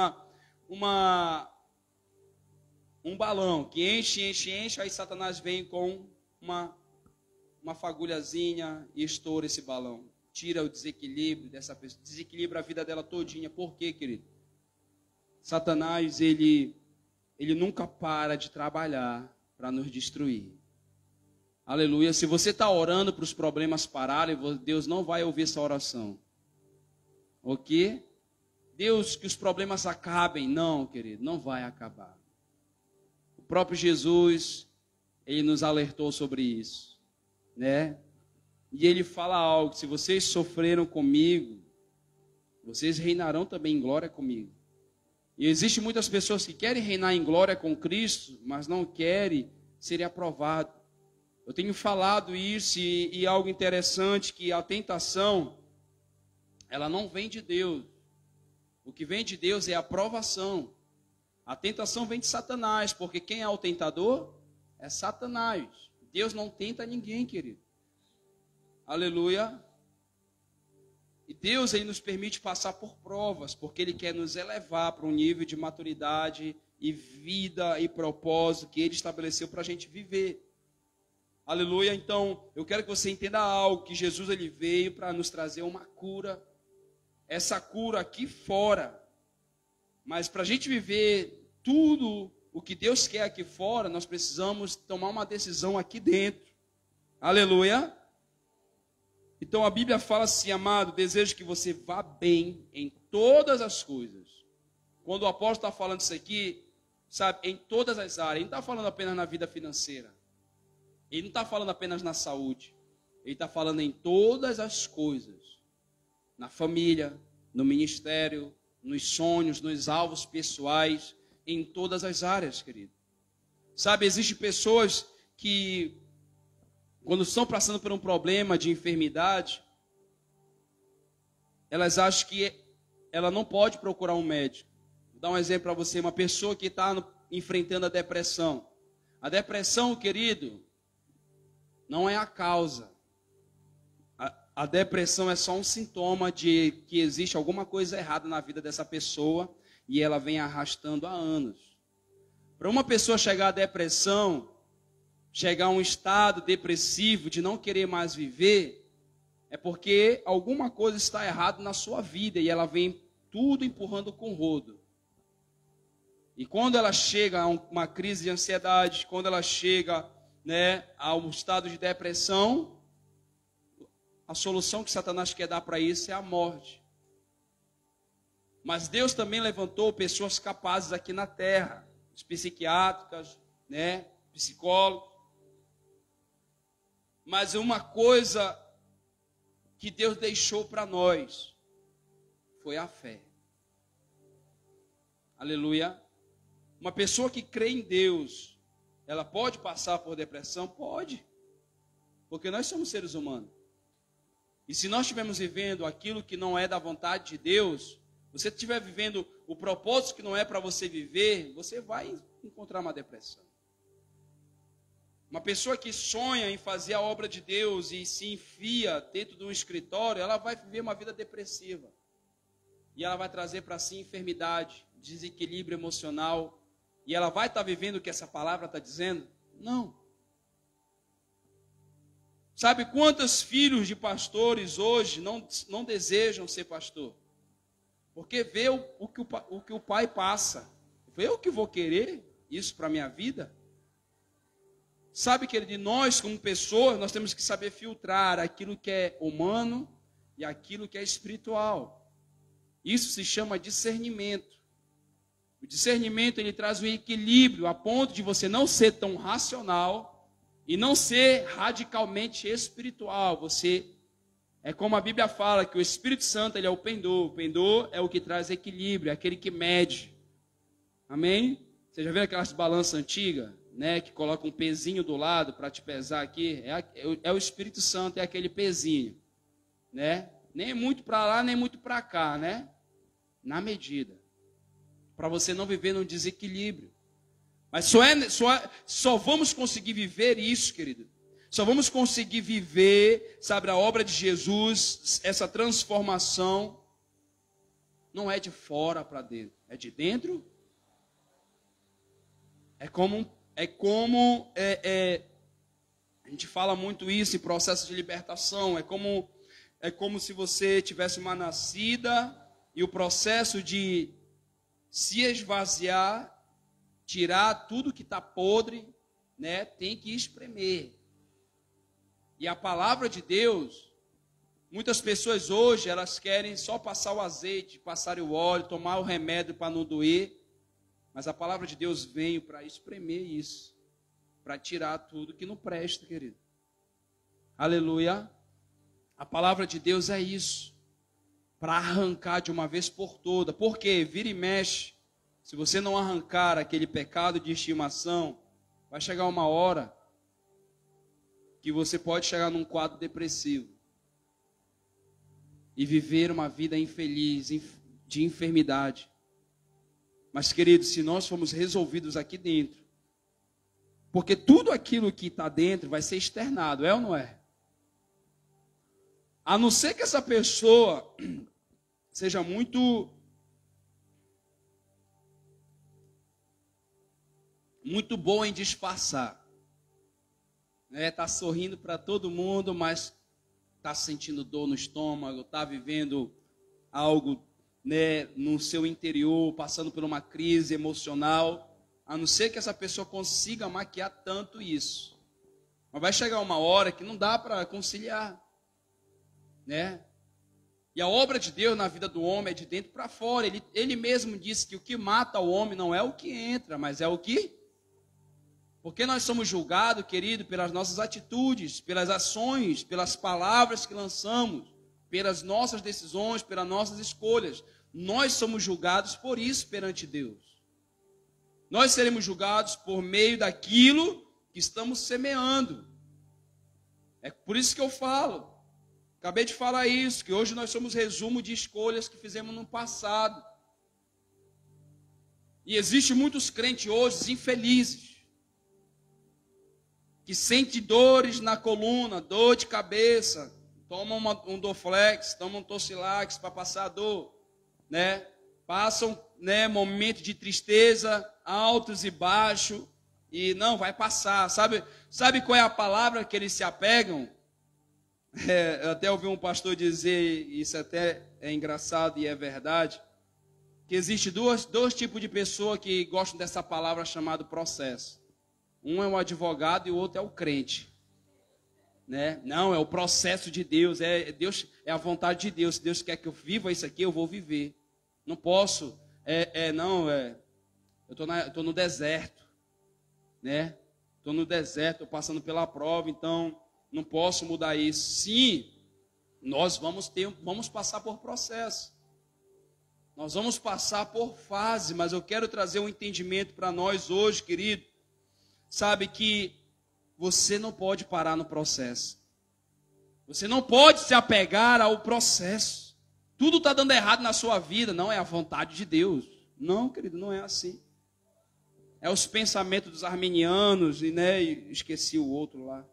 balão, que enche, aí Satanás vem com uma fagulhazinha e estoura esse balão. Tira o desequilíbrio dessa pessoa, desequilibra a vida dela todinha. Por quê, querido? Satanás, ele nunca para de trabalhar para nos destruir. Aleluia. Se você está orando para os problemas pararem, Deus não vai ouvir essa oração. Ok? Deus, que os problemas acabem. Não, querido, não vai acabar. O próprio Jesus, ele nos alertou sobre isso, né? E ele fala algo: se vocês sofreram comigo, vocês reinarão também em glória comigo. E existem muitas pessoas que querem reinar em glória com Cristo, mas não querem ser aprovados. Eu tenho falado isso e algo interessante, que a tentação, ela não vem de Deus. O que vem de Deus é a aprovação. A tentação vem de Satanás, porque quem é o tentador? É Satanás. Deus não tenta ninguém, querido. Aleluia. E Deus, ele nos permite passar por provas, porque ele quer nos elevar para um nível de maturidade e vida e propósito que ele estabeleceu para a gente viver. Aleluia. Então, eu quero que você entenda algo, que Jesus, ele veio para nos trazer uma cura. Essa cura aqui fora. Mas para a gente viver tudo o que Deus quer aqui fora, nós precisamos tomar uma decisão aqui dentro. Aleluia. Então a Bíblia fala assim: amado, desejo que você vá bem em todas as coisas. Quando o apóstolo está falando isso aqui, sabe, em todas as áreas. Ele não está falando apenas na vida financeira. Ele não está falando apenas na saúde. Ele está falando em todas as coisas. Na família, no ministério, nos sonhos, nos alvos pessoais, em todas as áreas, querido. Sabe, existem pessoas que, quando estão passando por um problema de enfermidade, elas acham que ela não pode procurar um médico. Vou dar um exemplo para você: uma pessoa que está enfrentando a depressão. A depressão, querido, não é a causa. A depressão é só um sintoma de que existe alguma coisa errada na vida dessa pessoa e ela vem arrastando há anos. Para uma pessoa chegar à depressão, chegar a um estado depressivo de não querer mais viver, é porque alguma coisa está errada na sua vida e ela vem tudo empurrando com o rodo. E quando ela chega a uma crise de ansiedade, quando ela chega, né, a um estado de depressão, a solução que Satanás quer dar para isso é a morte. Mas Deus também levantou pessoas capazes aqui na terra, os psiquiátricas, né, psicólogos. Mas uma coisa que Deus deixou para nós foi a fé. Aleluia. Uma pessoa que crê em Deus, ela pode passar por depressão? Pode. Porque nós somos seres humanos. E se nós estivermos vivendo aquilo que não é da vontade de Deus, você estiver vivendo o propósito que não é para você viver, você vai encontrar uma depressão. Uma pessoa que sonha em fazer a obra de Deus e se enfia dentro de um escritório, ela vai viver uma vida depressiva. E ela vai trazer para si enfermidade, desequilíbrio emocional. E ela vai estar vivendo o que essa palavra está dizendo? Não. Sabe quantos filhos de pastores hoje não desejam ser pastor? Porque vê o que o pai passa. Eu que vou querer isso para a minha vida? Sabe, querido, nós como pessoas, nós temos que saber filtrar aquilo que é humano e aquilo que é espiritual. Isso se chama discernimento. O discernimento, ele traz um equilíbrio a ponto de você não ser tão racional e não ser radicalmente espiritual. Você é como a Bíblia fala, que o Espírito Santo, ele é o pendor. O pendor é o que traz equilíbrio, é aquele que mede. Amém? Você já viu aquelas balanças antigas, né, que coloca um pezinho do lado para te pesar aqui? É o Espírito Santo, é aquele pezinho, né? Nem muito para lá, nem muito para cá, né? Na medida. Para você não viver num desequilíbrio. Mas só vamos conseguir viver isso, querido. Só vamos conseguir viver, sabe, a obra de Jesus, essa transformação. Não é de fora para dentro, é de dentro. A gente fala muito isso em processo de libertação. É como se você tivesse uma nascida e o processo de se esvaziar, tirar tudo que está podre, né, tem que espremer. E a palavra de Deus Muitas pessoas hoje, elas querem só passar o azeite, passar o óleo, tomar o remédio para não doer. Mas a palavra de Deus veio para espremer isso, para tirar tudo que não presta, querido. Aleluia. A palavra de Deus é isso, para arrancar de uma vez por toda. Porque vira e mexe, se você não arrancar aquele pecado de estimação, vai chegar uma hora que você pode chegar num quadro depressivo e viver uma vida infeliz, de enfermidade. Mas, queridos, se nós formos resolvidos aqui dentro, porque tudo aquilo que está dentro vai ser externado, é ou não é? A não ser que essa pessoa seja muito boa em disfarçar. Tá sorrindo para todo mundo, mas está sentindo dor no estômago, está vivendo algo, no seu interior, passando por uma crise emocional. A não ser que essa pessoa consiga maquiar tanto isso. Mas vai chegar uma hora que não dá para conciliar. E a obra de Deus na vida do homem é de dentro para fora. Ele mesmo disse que o que mata o homem não é o que entra, mas é o que... Porque nós somos julgados, querido, pelas nossas atitudes, pelas ações, pelas palavras que lançamos, pelas nossas decisões, pelas nossas escolhas. Nós somos julgados por isso perante Deus. Nós seremos julgados por meio daquilo que estamos semeando. É por isso que eu falo. Acabei de falar isso, que hoje nós somos resumo de escolhas que fizemos no passado. E existem muitos crentes hoje infelizes, que sentem dores na coluna, dor de cabeça, tomam um Dorflex, tomam um Tocilax para passar a dor, Passam, momentos de tristeza, altos e baixos, e não, vai passar. Sabe qual é a palavra que eles se apegam? Eu até ouvi um pastor dizer, isso até é engraçado e é verdade, que existe dois tipos de pessoas que gostam dessa palavra chamada processo. Um é o advogado e o outro é o crente. Não, é o processo de Deus, Deus, é a vontade de Deus. Se Deus quer que eu viva isso aqui, eu vou viver. Não posso, eu estou no deserto, Estou no deserto, estou passando pela prova, então não posso mudar isso. Sim, nós vamos passar por processo. Nós vamos passar por fase, mas eu quero trazer um entendimento para nós hoje, querido. Sabe que você não pode parar no processo. Você não pode se apegar ao processo. Tudo está dando errado na sua vida, não é a vontade de Deus. Não, querido, não é assim. É os pensamentos dos arminianos, e esqueci o outro lá.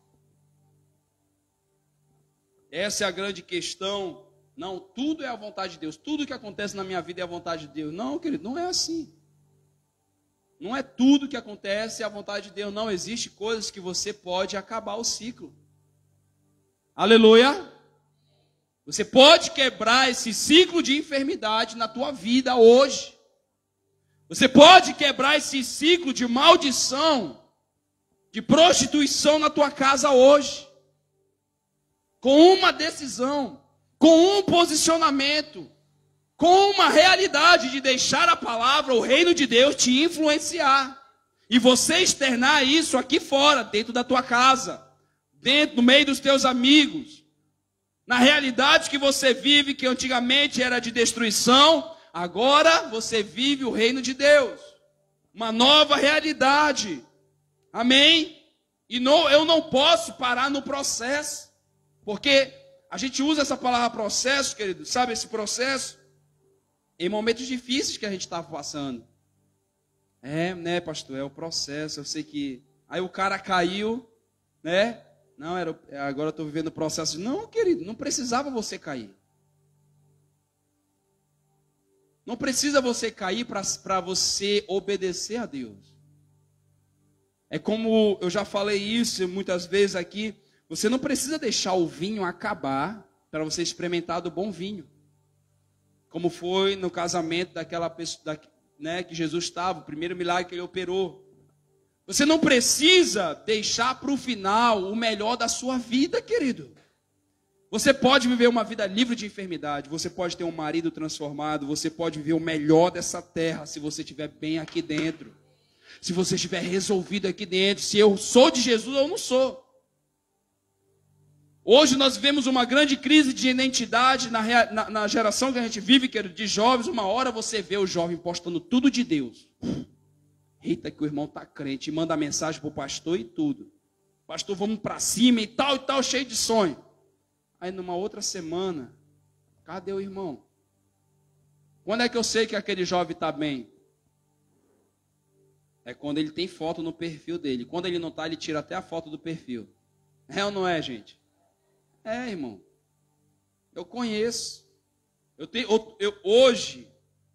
Essa é a grande questão. Não, tudo é a vontade de Deus. Tudo que acontece na minha vida é a vontade de Deus. Não, querido, não é assim. Não é tudo que acontece a vontade de Deus. Não, existe coisas que você pode acabar o ciclo. Aleluia. Você pode quebrar esse ciclo de enfermidade na tua vida hoje. Você pode quebrar esse ciclo de maldição, de prostituição na tua casa hoje. Com uma decisão, com um posicionamento, com uma realidade de deixar a palavra, o reino de Deus te influenciar. E você externar isso aqui fora, dentro da tua casa, no meio dos teus amigos. Na realidade que você vive, que antigamente era de destruição, agora você vive o reino de Deus. Uma nova realidade. Amém? E eu não posso parar no processo. Porque a gente usa essa palavra processo, querido, sabe esse processo? Em momentos difíceis que a gente estava passando. Pastor, é o processo, eu sei que... Aí o cara caiu, Não, agora eu estou vivendo o processo. Não, querido, não precisava você cair. Não precisa você cair para você obedecer a Deus. É como eu já falei isso muitas vezes aqui. Você não precisa deixar o vinho acabar para você experimentar do bom vinho. Como foi no casamento daquela pessoa, que Jesus estava, o primeiro milagre que ele operou. Você não precisa deixar para o final o melhor da sua vida, querido. Você pode viver uma vida livre de enfermidade, você pode ter um marido transformado, você pode viver o melhor dessa terra se você estiver bem aqui dentro. Se você estiver resolvido aqui dentro, se eu sou de Jesus ou não sou. Hoje nós vivemos uma grande crise de identidade na geração que a gente vive, que é de jovens. Uma hora você vê o jovem postando tudo de Deus. Eita, que o irmão está crente, e manda mensagem para o pastor e tudo. Pastor, vamos para cima e tal, cheio de sonho. Aí numa outra semana, cadê o irmão? Quando é que eu sei que aquele jovem está bem? É quando ele tem foto no perfil dele. Quando ele não está, ele tira até a foto do perfil. É ou não é, gente? É, irmão. Eu conheço. Hoje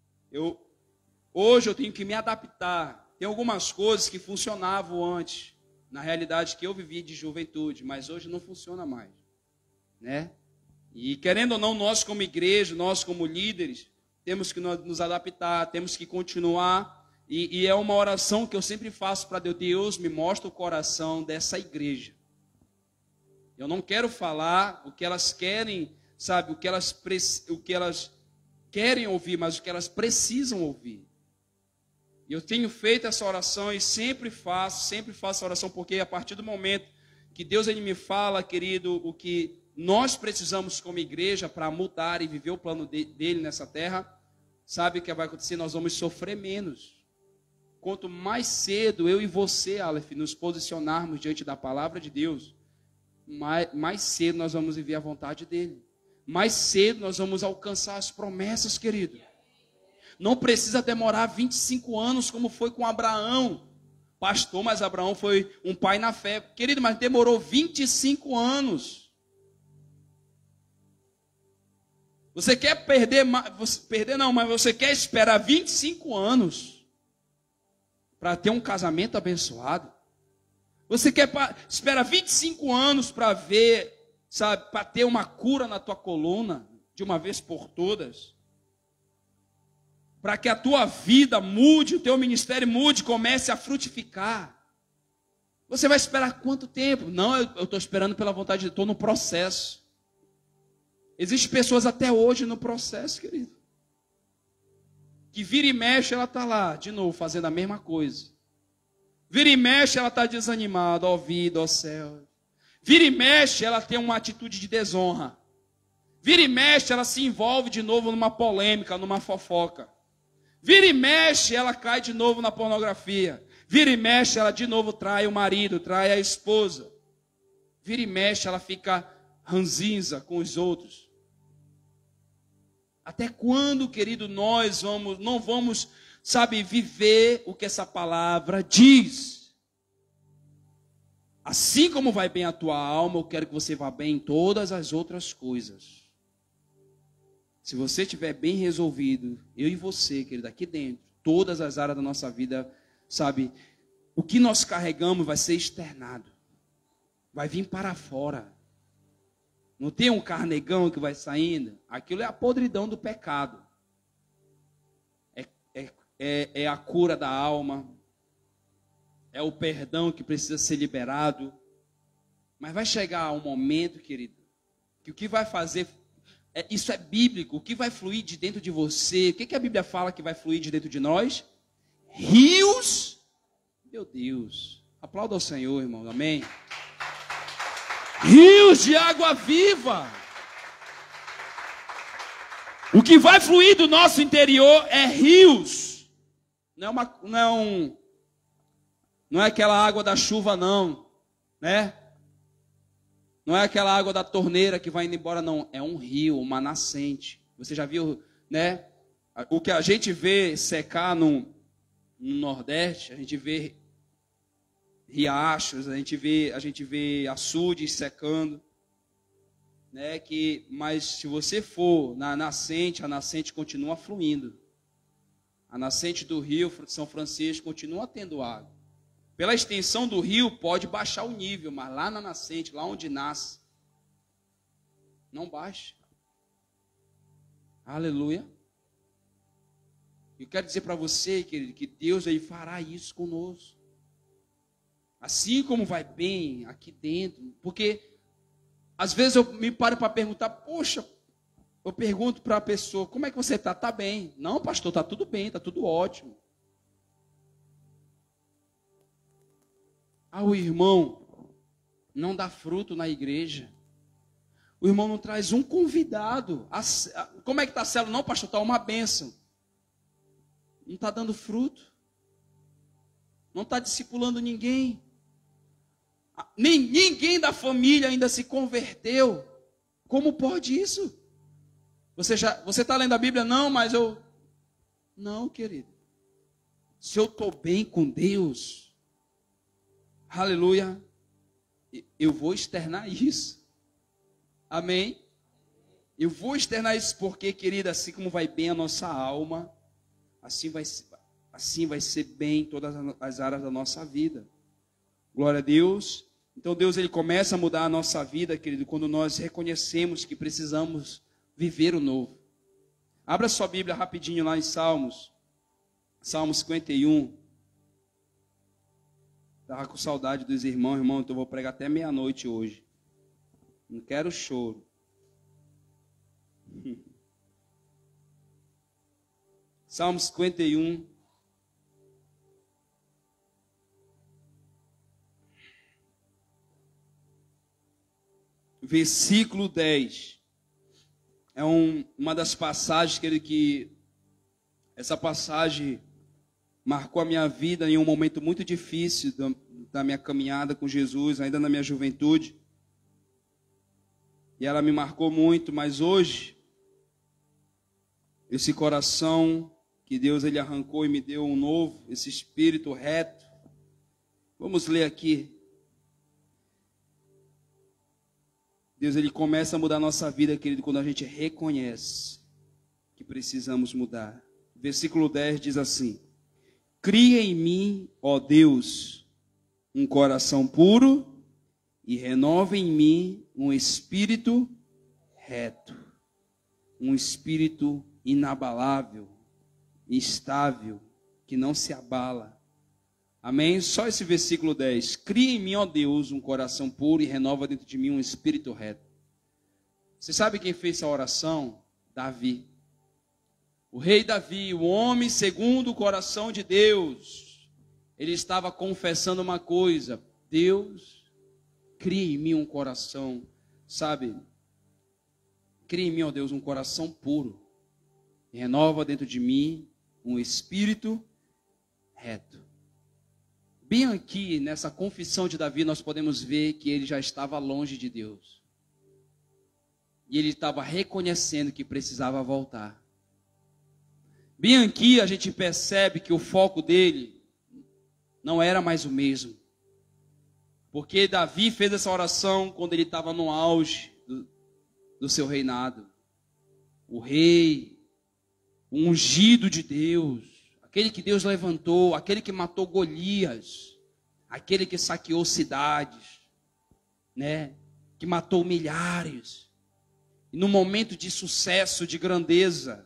eu tenho que me adaptar. Tem algumas coisas que funcionavam antes, na realidade que eu vivi de juventude, mas hoje não funciona mais. Né? E querendo ou não, nós como igreja, nós como líderes, temos que nos adaptar, temos que continuar. E é uma oração que eu sempre faço para Deus. Deus, me mostra o coração dessa igreja. Eu não quero falar o que elas querem, sabe, o que elas querem ouvir, mas o que elas precisam ouvir. Eu tenho feito essa oração e sempre faço essa oração, porque a partir do momento que Deus ele me fala, querido, o que nós precisamos como igreja para mudar e viver o plano dele nessa terra, sabe o que vai acontecer? Nós vamos sofrer menos. Quanto mais cedo eu e você, Aleph, nos posicionarmos diante da palavra de Deus, mais cedo nós vamos viver a vontade dele. Mais cedo nós vamos alcançar as promessas, querido. Não precisa demorar 25 anos como foi com Abraão. Pastor, mas Abraão foi um pai na fé. Querido, mas demorou 25 anos. Você quer mas você quer esperar 25 anos para ter um casamento abençoado? Você quer esperar 25 anos para ver, sabe, para ter uma cura na tua coluna, de uma vez por todas? Para que a tua vida mude, o teu ministério mude, comece a frutificar. Você vai esperar quanto tempo? Não, eu estou esperando pela vontade de Deus, estou no processo. Existem pessoas até hoje no processo, querido. Que vira e mexe, ela está lá, de novo, fazendo a mesma coisa. Vira e mexe, ela está desanimada, ó vida, ó céu. Vira e mexe, ela tem uma atitude de desonra. Vira e mexe, ela se envolve de novo numa polêmica, numa fofoca. Vira e mexe, ela cai de novo na pornografia. Vira e mexe, ela de novo trai o marido, trai a esposa. Vira e mexe, ela fica ranzinza com os outros. Até quando, querido, nós não vamos, sabe, viver o que essa palavra diz? Assim como vai bem a tua alma, eu quero que você vá bem em todas as outras coisas. Se você estiver bem resolvido, eu e você, querido, aqui dentro, todas as áreas da nossa vida, sabe, o que nós carregamos vai ser externado. Vai vir para fora. Não tem um carnegão que vai saindo? Aquilo é a podridão do pecado. É a cura da alma. É o perdão que precisa ser liberado. Mas vai chegar um momento, querido, que o que vai fazer... isso é bíblico. O que vai fluir de dentro de você? O que a Bíblia fala que vai fluir de dentro de nós? Rios. Meu Deus. Aplauda ao Senhor, irmão. Amém. Rios de água viva. O que vai fluir do nosso interior é rios. Não é aquela água da chuva, não. Né? Não é aquela água da torneira que vai indo embora, não. É um rio, uma nascente. Você já viu, né? O que a gente vê secar no Nordeste, a gente vê riachos, a gente vê açudes secando, né? Mas se você for na nascente, a nascente continua fluindo. A nascente do rio São Francisco continua tendo água. Pela extensão do rio pode baixar o nível, mas lá na nascente, lá onde nasce, não baixa. Aleluia. Eu quero dizer para você, querido, que Deus aí fará isso conosco. Assim como vai bem aqui dentro, porque Às vezes eu me paro para perguntar, poxa, eu pergunto para a pessoa, como é que você está? Está bem. Não, pastor, está tudo bem, está tudo ótimo. Ah, o irmão não dá fruto na igreja. O irmão não traz um convidado. Como é que está a célula? Não, pastor, está uma bênção. Não está dando fruto. Não está discipulando ninguém. Ninguém da família ainda se converteu. Como pode isso? Você está lendo a Bíblia? Não, mas eu... Não, querido. Se eu estou bem com Deus, aleluia, eu vou externar isso. Amém? Eu vou externar isso porque, querida, assim como vai bem a nossa alma, assim vai ser bem em todas as áreas da nossa vida. Glória a Deus. Então Deus, Ele começa a mudar a nossa vida, querido, quando nós reconhecemos que precisamos viver o novo. Abra sua Bíblia rapidinho lá em Salmos 51. Estava com saudade dos irmãos, irmão, então eu vou pregar até meia-noite hoje. Não quero choro. Salmos 51. Versículo 10. É uma das passagens que essa passagem marcou a minha vida em um momento muito difícil da minha caminhada com Jesus, ainda na minha juventude. E ela me marcou muito, mas hoje, esse coração que Deus Ele arrancou e me deu um novo, esse espírito reto. Vamos ler aqui. Deus, Ele começa a mudar a nossa vida, querido, quando a gente reconhece que precisamos mudar. Versículo 10 diz assim: cria em mim, ó Deus, um coração puro e renova em mim um espírito reto, um espírito inabalável, estável, que não se abala. Amém? Só esse versículo 10. Cria em mim, ó Deus, um coração puro e renova dentro de mim um espírito reto. Você sabe quem fez essa oração? Davi. O rei Davi, o homem segundo o coração de Deus. Ele estava confessando uma coisa: Deus, cria em mim um coração, sabe? Cria em mim, ó Deus, um coração puro. E renova dentro de mim um espírito reto. Bem aqui, nessa confissão de Davi, nós podemos ver que ele já estava longe de Deus. E ele estava reconhecendo que precisava voltar. Bem aqui a gente percebe que o foco dele não era mais o mesmo. Porque Davi fez essa oração quando ele estava no auge do seu reinado. O rei, o ungido de Deus, aquele que Deus levantou, aquele que matou Golias, aquele que saqueou cidades, né? Que matou milhares. E num momento de sucesso, de grandeza.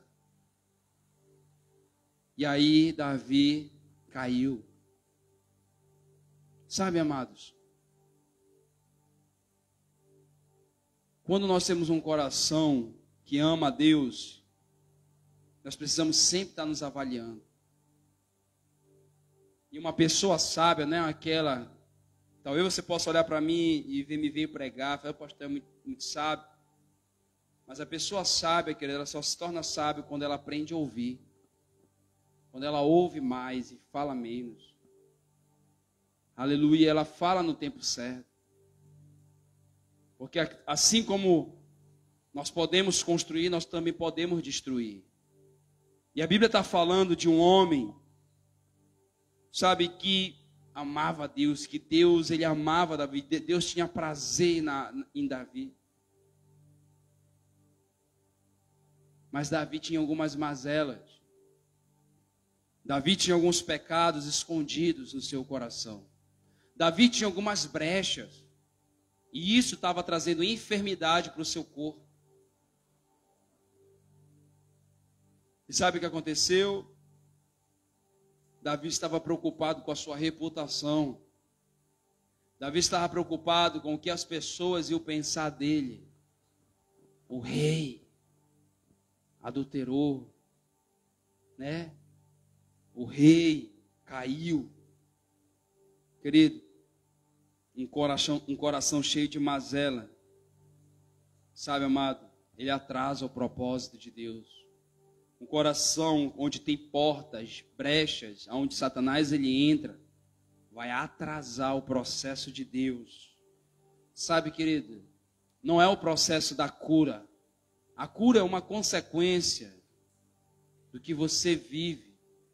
E aí Davi caiu. Sabe, amados? Quando nós temos um coração que ama a Deus, nós precisamos sempre estar nos avaliando. E uma pessoa sábia, não é aquela... Talvez você possa olhar para mim e me ver pregar, falar, pastor, é muito sábio. Mas a pessoa sábia, querida, ela só se torna sábia quando ela aprende a ouvir. Quando ela ouve mais e fala menos. Aleluia, ela fala no tempo certo. Porque assim como nós podemos construir, nós também podemos destruir. E a Bíblia está falando de um homem, sabe, que amava Deus, que Deus, ele amava Davi, Deus tinha prazer em Davi. Mas Davi tinha algumas mazelas. Davi tinha alguns pecados escondidos no seu coração. Davi tinha algumas brechas. E isso estava trazendo enfermidade para o seu corpo. E sabe o que aconteceu? Davi estava preocupado com a sua reputação. Davi estava preocupado com o que as pessoas iam pensar dele. O rei adulterou, né? O rei caiu. Querido, um coração cheio de mazela, sabe, amado, ele atrasa o propósito de Deus. Um coração onde tem portas, brechas, onde Satanás ele entra, vai atrasar o processo de Deus. Sabe, querido, não é o processo da cura. A cura é uma consequência do que você vive.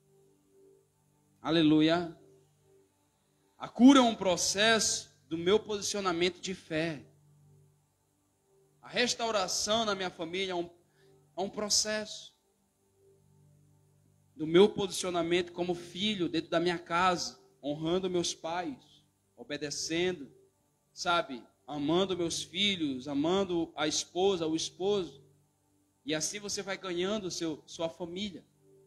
Aleluia. A cura é um processo do meu posicionamento de fé. A restauração na minha família é um processo do meu posicionamento como filho dentro da minha casa, honrando meus pais, obedecendo, sabe, amando meus filhos, amando a esposa, o esposo. E assim você vai ganhando sua família.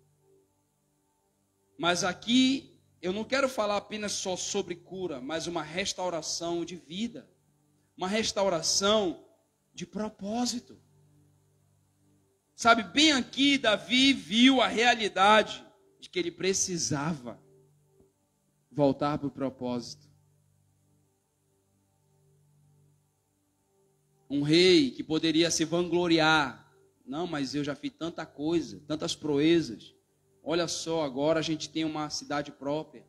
Mas aqui eu não quero falar apenas só sobre cura, mas uma restauração de vida, uma restauração de propósito. Sabe, bem aqui Davi viu a realidade de que ele precisava voltar para o propósito. Um rei que poderia se vangloriar. Não, mas eu já fiz tanta coisa, tantas proezas. Olha só, agora a gente tem uma cidade própria.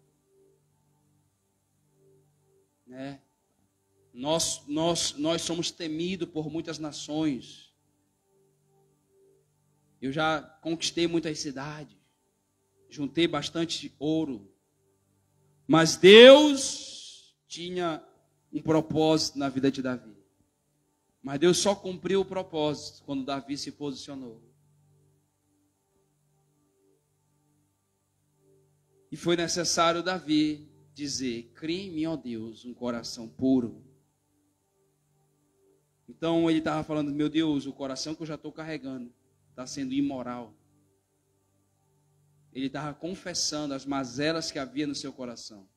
Né? Nós somos temidos por muitas nações. Eu já conquistei muitas cidades. Juntei bastante ouro. Mas Deus tinha um propósito na vida de Davi. Mas Deus só cumpriu o propósito quando Davi se posicionou. E foi necessário Davi dizer: crie em mim, ó Deus, um coração puro. Então ele estava falando: meu Deus, o coração que eu já estou carregando está sendo imoral. Ele estava confessando as mazelas que havia no seu coração.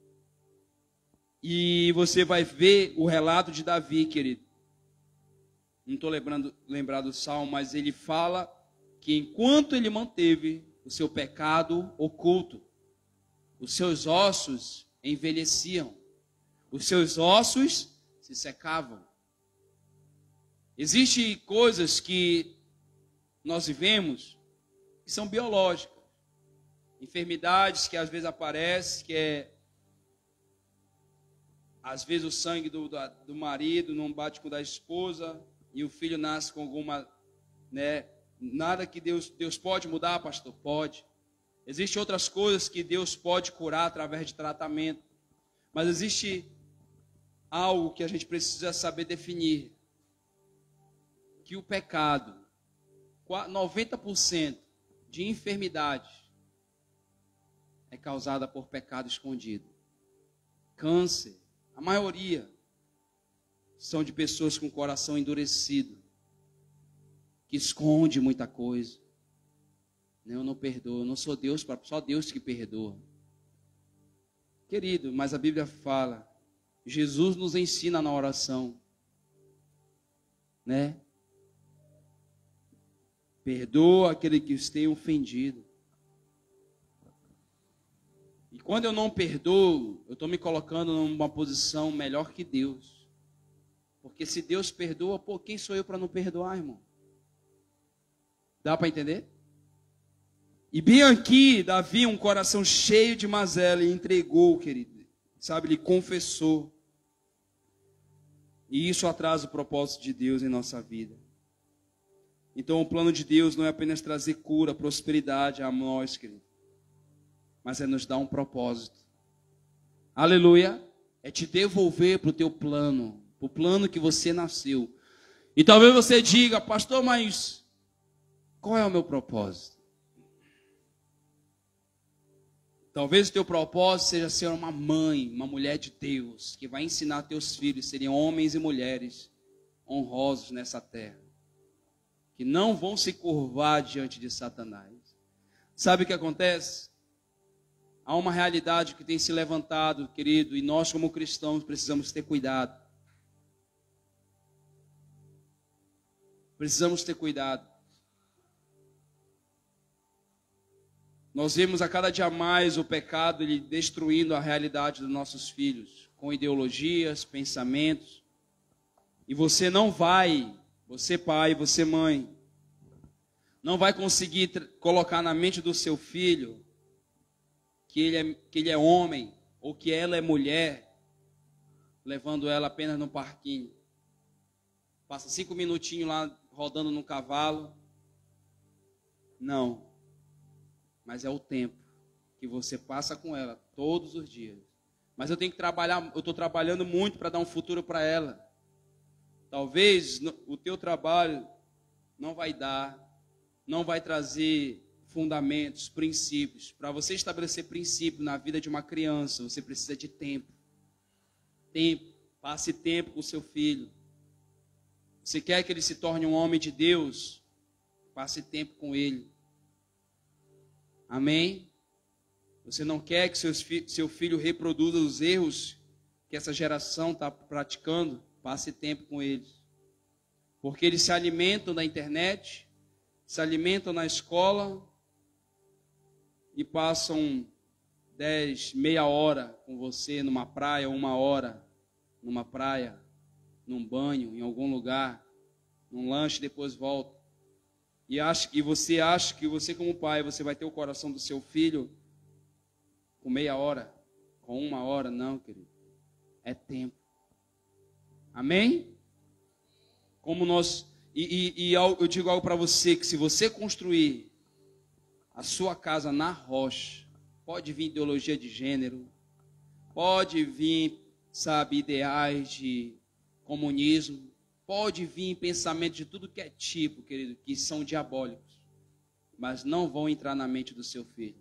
E você vai ver o relato de Davi, querido. Não estou lembrado do salmo, mas ele fala que enquanto ele manteve o seu pecado oculto, os seus ossos envelheciam, os seus ossos se secavam. Existem coisas que nós vivemos que são biológicas, enfermidades que às vezes aparecem, que é às vezes o sangue do marido não bate com o da esposa e o filho nasce com alguma, né? Nada que Deus pode mudar, pastor? Pode. Existem outras coisas que Deus pode curar através de tratamento. Mas existe algo que a gente precisa saber definir. Que o pecado, 90% de enfermidade é causada por pecado escondido. Câncer, a maioria são de pessoas com o coração endurecido, que esconde muita coisa. Eu não perdoo, eu não sou Deus, só Deus que perdoa. Querido, mas a Bíblia fala, Jesus nos ensina na oração, né? Perdoa aquele que os tem ofendido. E quando eu não perdoo, eu estou me colocando numa posição melhor que Deus. Porque se Deus perdoa, quem sou eu para não perdoar, irmão? Dá para entender? E bem aqui, Davi, um coração cheio de mazela, e entregou, querido. Sabe, ele confessou. E isso atrasa o propósito de Deus em nossa vida. Então o plano de Deus não é apenas trazer cura, prosperidade a nós, querido. Mas é nos dar um propósito. Aleluia. É te devolver para o teu plano. Para o plano que você nasceu. E talvez você diga: pastor, mas qual é o meu propósito? Talvez o teu propósito seja ser uma mãe, uma mulher de Deus, que vai ensinar teus filhos a serem homens e mulheres honrosos nessa terra, que não vão se curvar diante de Satanás. Sabe o que acontece? há uma realidade que tem se levantado, querido, e nós como cristãos precisamos ter cuidado. Precisamos ter cuidado. Nós vemos a cada dia mais o pecado ele destruindo a realidade dos nossos filhos, com ideologias, pensamentos. E você não vai, você pai, você mãe, não vai conseguir colocar na mente do seu filho que ele é homem ou que ela é mulher, levando ela apenas no parquinho. Passa 5 minutinhos lá rodando no cavalo. Não. Mas é o tempo que você passa com ela todos os dias. Mas eu tenho que trabalhar, eu estou trabalhando muito para dar um futuro para ela. Talvez o teu trabalho não vai dar, não vai trazer fundamentos, princípios. Para você estabelecer princípio na vida de uma criança, você precisa de tempo. Tempo. Passe tempo com o seu filho. Você quer que ele se torne um homem de Deus? Passe tempo com ele. Amém? Você não quer que seu filho reproduza os erros que essa geração está praticando? Passe tempo com eles. Porque eles se alimentam da internet, se alimentam na escola e passam 10, meia hora com você numa praia, 1 hora numa praia, num banho, em algum lugar, num lanche, depois volta. E você acha que você como pai, você vai ter o coração do seu filho com meia hora, com 1 hora? Não, querido. É tempo. Amém? Como nós... eu digo algo para você, que se você construir a sua casa na rocha, pode vir ideologia de gênero, pode vir, sabe, ideais de comunismo, pode vir pensamento de tudo que é tipo, querido, que são diabólicos, mas não vão entrar na mente do seu filho.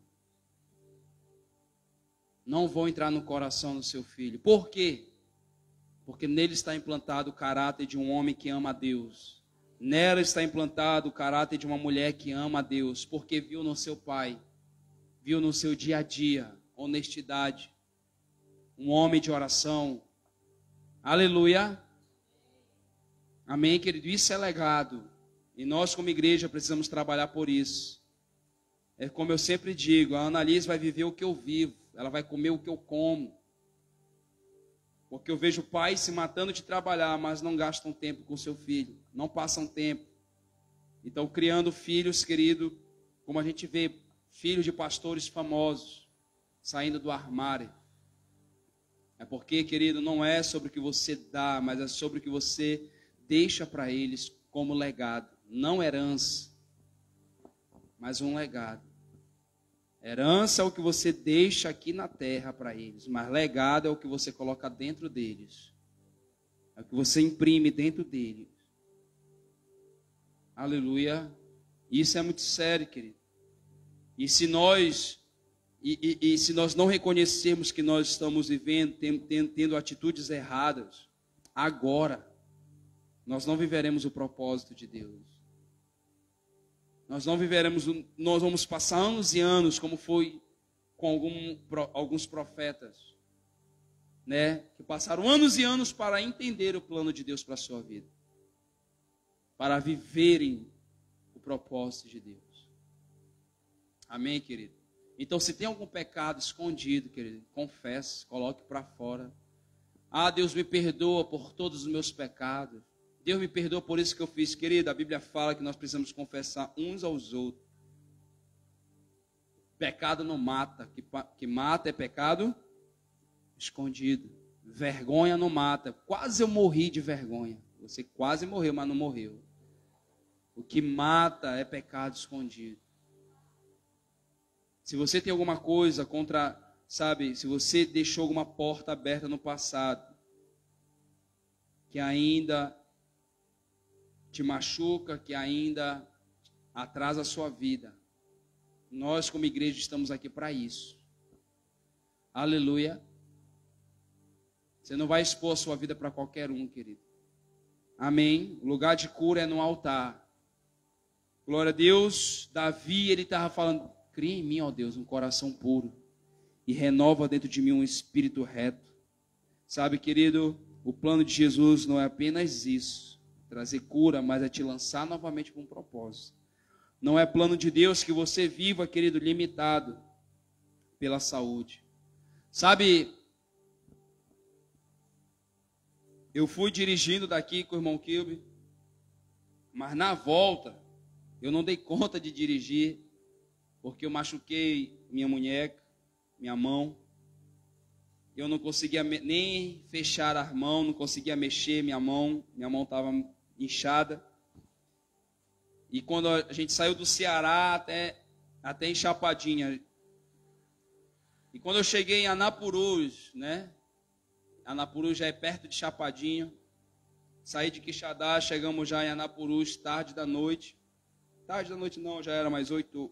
Não vão entrar no coração do seu filho. Por quê? Porque nele está implantado o caráter de um homem que ama a Deus. Nela está implantado o caráter de uma mulher que ama a Deus, porque viu no seu pai, viu no seu dia a dia, honestidade, um homem de oração. Aleluia. Amém, querido? Isso é legado. E nós, como igreja, precisamos trabalhar por isso. É como eu sempre digo, a Annalise vai viver o que eu vivo. Ela vai comer o que eu como. Porque eu vejo pais se matando de trabalhar, mas não gastam tempo com seu filho. Não passam tempo. Então, criando filhos, querido, como a gente vê, filhos de pastores famosos, saindo do armário. É porque, querido, não é sobre o que você dá, mas é sobre o que você deixa para eles como legado. Não herança, mas um legado. Herança é o que você deixa aqui na terra para eles, mas legado é o que você coloca dentro deles. É o que você imprime dentro deles. Aleluia. Isso é muito sério, querido. E se nós não reconhecermos que nós estamos vivendo, tendo atitudes erradas, agora, nós não viveremos o propósito de Deus. Nós não viveremos, nós vamos passar anos e anos, como foi com alguns profetas, né? Que passaram anos e anos para entender o plano de Deus para a sua vida. Para viverem o propósito de Deus. Amém, querido? Então, se tem algum pecado escondido, querido, confesse, coloque para fora. Ah, Deus me perdoa por todos os meus pecados. Deus me perdoa por isso que eu fiz. Querido, a Bíblia fala que nós precisamos confessar uns aos outros. Pecado não mata. Que mata é pecado escondido. Vergonha não mata. Quase eu morri de vergonha. Você quase morreu, mas não morreu. O que mata é pecado escondido. Se você tem alguma coisa contra, sabe, se você deixou alguma porta aberta no passado, que ainda te machuca, que ainda atrasa a sua vida, nós como igreja estamos aqui para isso. Aleluia. Você não vai expor a sua vida para qualquer um, querido. Amém. O lugar de cura é no altar. Glória a Deus. Davi, ele estava falando, cria em mim, ó Deus, um coração puro e renova dentro de mim um espírito reto. Sabe, querido, o plano de Jesus não é apenas isso, trazer cura, mas é te lançar novamente para um propósito. Não é plano de Deus que você viva, querido, limitado pela saúde. Sabe, eu fui dirigindo daqui com o irmão Kilby, mas na volta eu não dei conta de dirigir, porque eu machuquei minha munheca, minha mão. Eu não conseguia nem fechar a mão, não conseguia mexer minha mão estava inchada. E quando a gente saiu do Ceará até em Chapadinha, e quando eu cheguei em Anapurus, né? Anapurus já é perto de Chapadinha. Saí de Quixadá, chegamos já em Anapurus, tarde da noite. Tarde da noite não, já era mais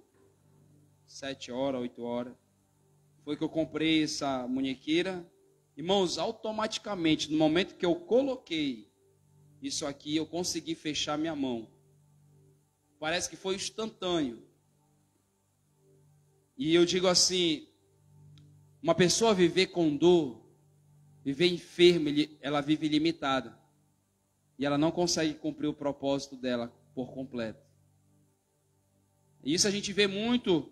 7 horas, 8 horas. Foi que eu comprei essa munhequeira. Irmãos, automaticamente, no momento que eu coloquei isso aqui, eu consegui fechar minha mão. Parece que foi instantâneo. E eu digo assim, uma pessoa viver com dor, viver enferma, ela vive limitada. E ela não consegue cumprir o propósito dela por completo. E isso a gente vê muito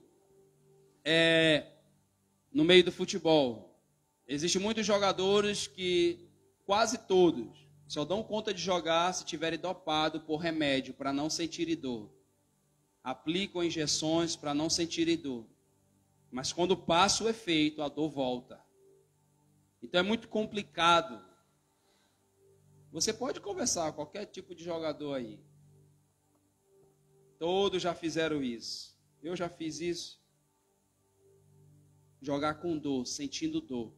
no meio do futebol. Existem muitos jogadores que, quase todos, só dão conta de jogar se tiverem dopado por remédio para não sentirem dor. Aplicam injeções para não sentirem dor. Mas quando passa o efeito, a dor volta. Então é muito complicado. Você pode conversar com qualquer tipo de jogador aí. Todos já fizeram isso. Eu já fiz isso. Jogar com dor, sentindo dor.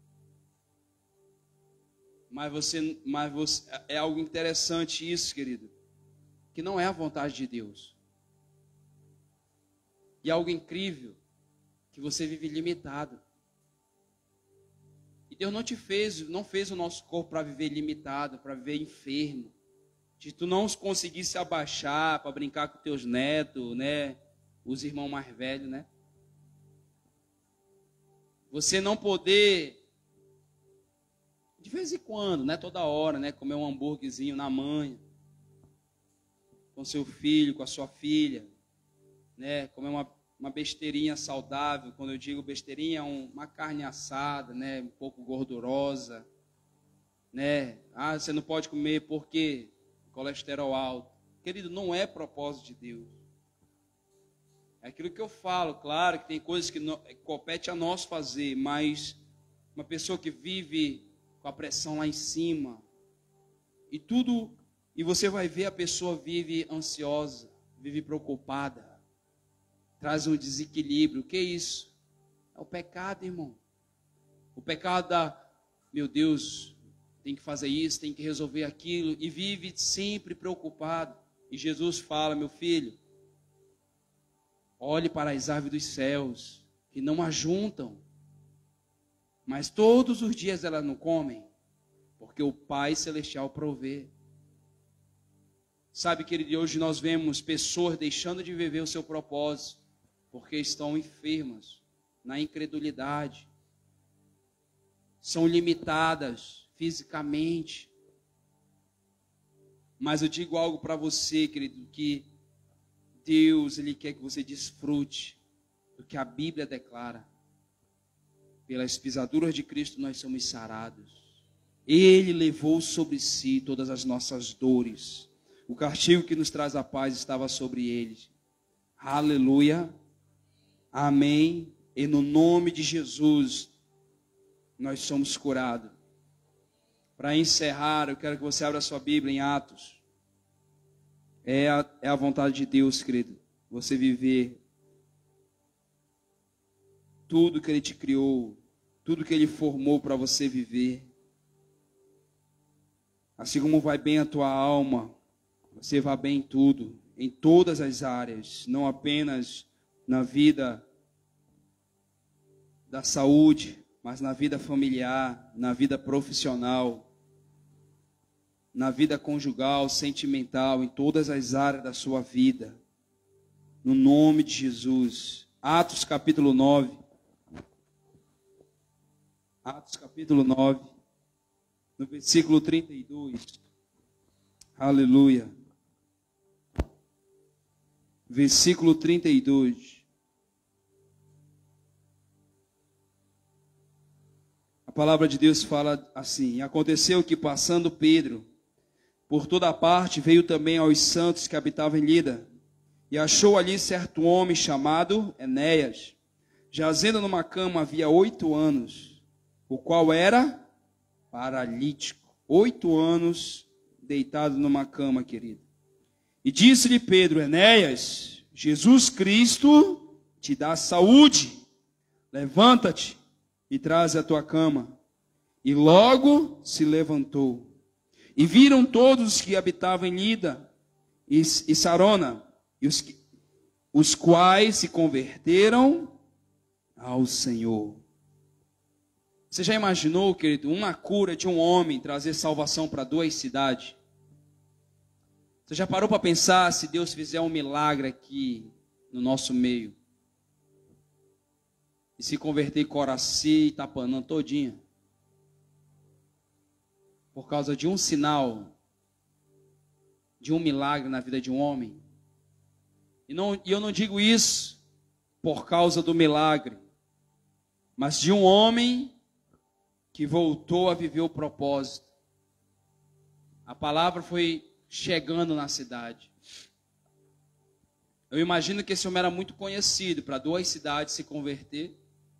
Mas você é algo interessante isso, querido. Que não é a vontade de Deus. E é algo incrível que você vive limitado. E Deus não fez o nosso corpo para viver limitado, para viver enfermo. De tu não conseguir se abaixar para brincar com teus netos, né? Os irmãos mais velhos, né? Você não poder, de vez em quando, né? Toda hora, né? Comer um hambúrguerzinho na manhã, com seu filho, com a sua filha, né? Comer uma besteirinha saudável. Quando eu digo besteirinha, uma carne assada, né? Um pouco gordurosa, né? Ah, você não pode comer porque colesterol alto. Querido, não é propósito de Deus. É aquilo que eu falo, claro que tem coisas que compete a nós fazer, mas uma pessoa que vive com a pressão lá em cima, e você vai ver a pessoa vive ansiosa, vive preocupada, traz um desequilíbrio. O que é isso? É o pecado, irmão. O pecado meu Deus, tem que fazer isso, tem que resolver aquilo, e vive sempre preocupado. E Jesus fala, meu filho, olhe para as aves dos céus, que não ajuntam, mas todos os dias elas não comem, porque o Pai Celestial provê. Sabe, querido, hoje nós vemos pessoas deixando de viver o seu propósito, porque estão enfermas, na incredulidade, são limitadas fisicamente. Mas eu digo algo para você, querido, que Deus, Ele quer que você desfrute do que a Bíblia declara. Pelas pisaduras de Cristo nós somos sarados. Ele levou sobre si todas as nossas dores. O castigo que nos traz a paz estava sobre Ele. Aleluia. Amém. E no nome de Jesus, nós somos curados. Para encerrar, eu quero que você abra a sua Bíblia em Atos. É a vontade de Deus, querido. Você viver tudo que Ele te criou, tudo que Ele formou para você viver. Assim como vai bem a tua alma, você vai bem em tudo, em todas as áreas, não apenas na vida da saúde, mas na vida familiar, na vida profissional, na vida conjugal, sentimental, em todas as áreas da sua vida. No nome de Jesus. Atos capítulo 9. Atos capítulo 9, no versículo 32. Aleluia. Versículo 32. A palavra de Deus fala assim: aconteceu que, passando Pedro por toda parte, veio também aos santos que habitavam em Lida, e achou ali certo homem chamado Enéas, jazendo numa cama havia 8 anos, o qual era paralítico. 8 anos deitado numa cama, querido. E disse-lhe Pedro: Enéas, Jesus Cristo te dá saúde. Levanta-te e traze a tua cama. E logo se levantou. E viram todos os que habitavam em Lida e Sarona, os quais se converteram ao Senhor. Você já imaginou, querido, uma cura de um homem trazer salvação para 2 cidades? Você já parou para pensar se Deus fizer um milagre aqui no nosso meio? E se converter Coraci e Itapanã todinha? Por causa de um sinal, de um milagre na vida de um homem? E eu não digo isso por causa do milagre, mas de um homem que voltou a viver o propósito. A palavra foi chegando na cidade. Eu imagino que esse homem era muito conhecido para 2 cidades se converter.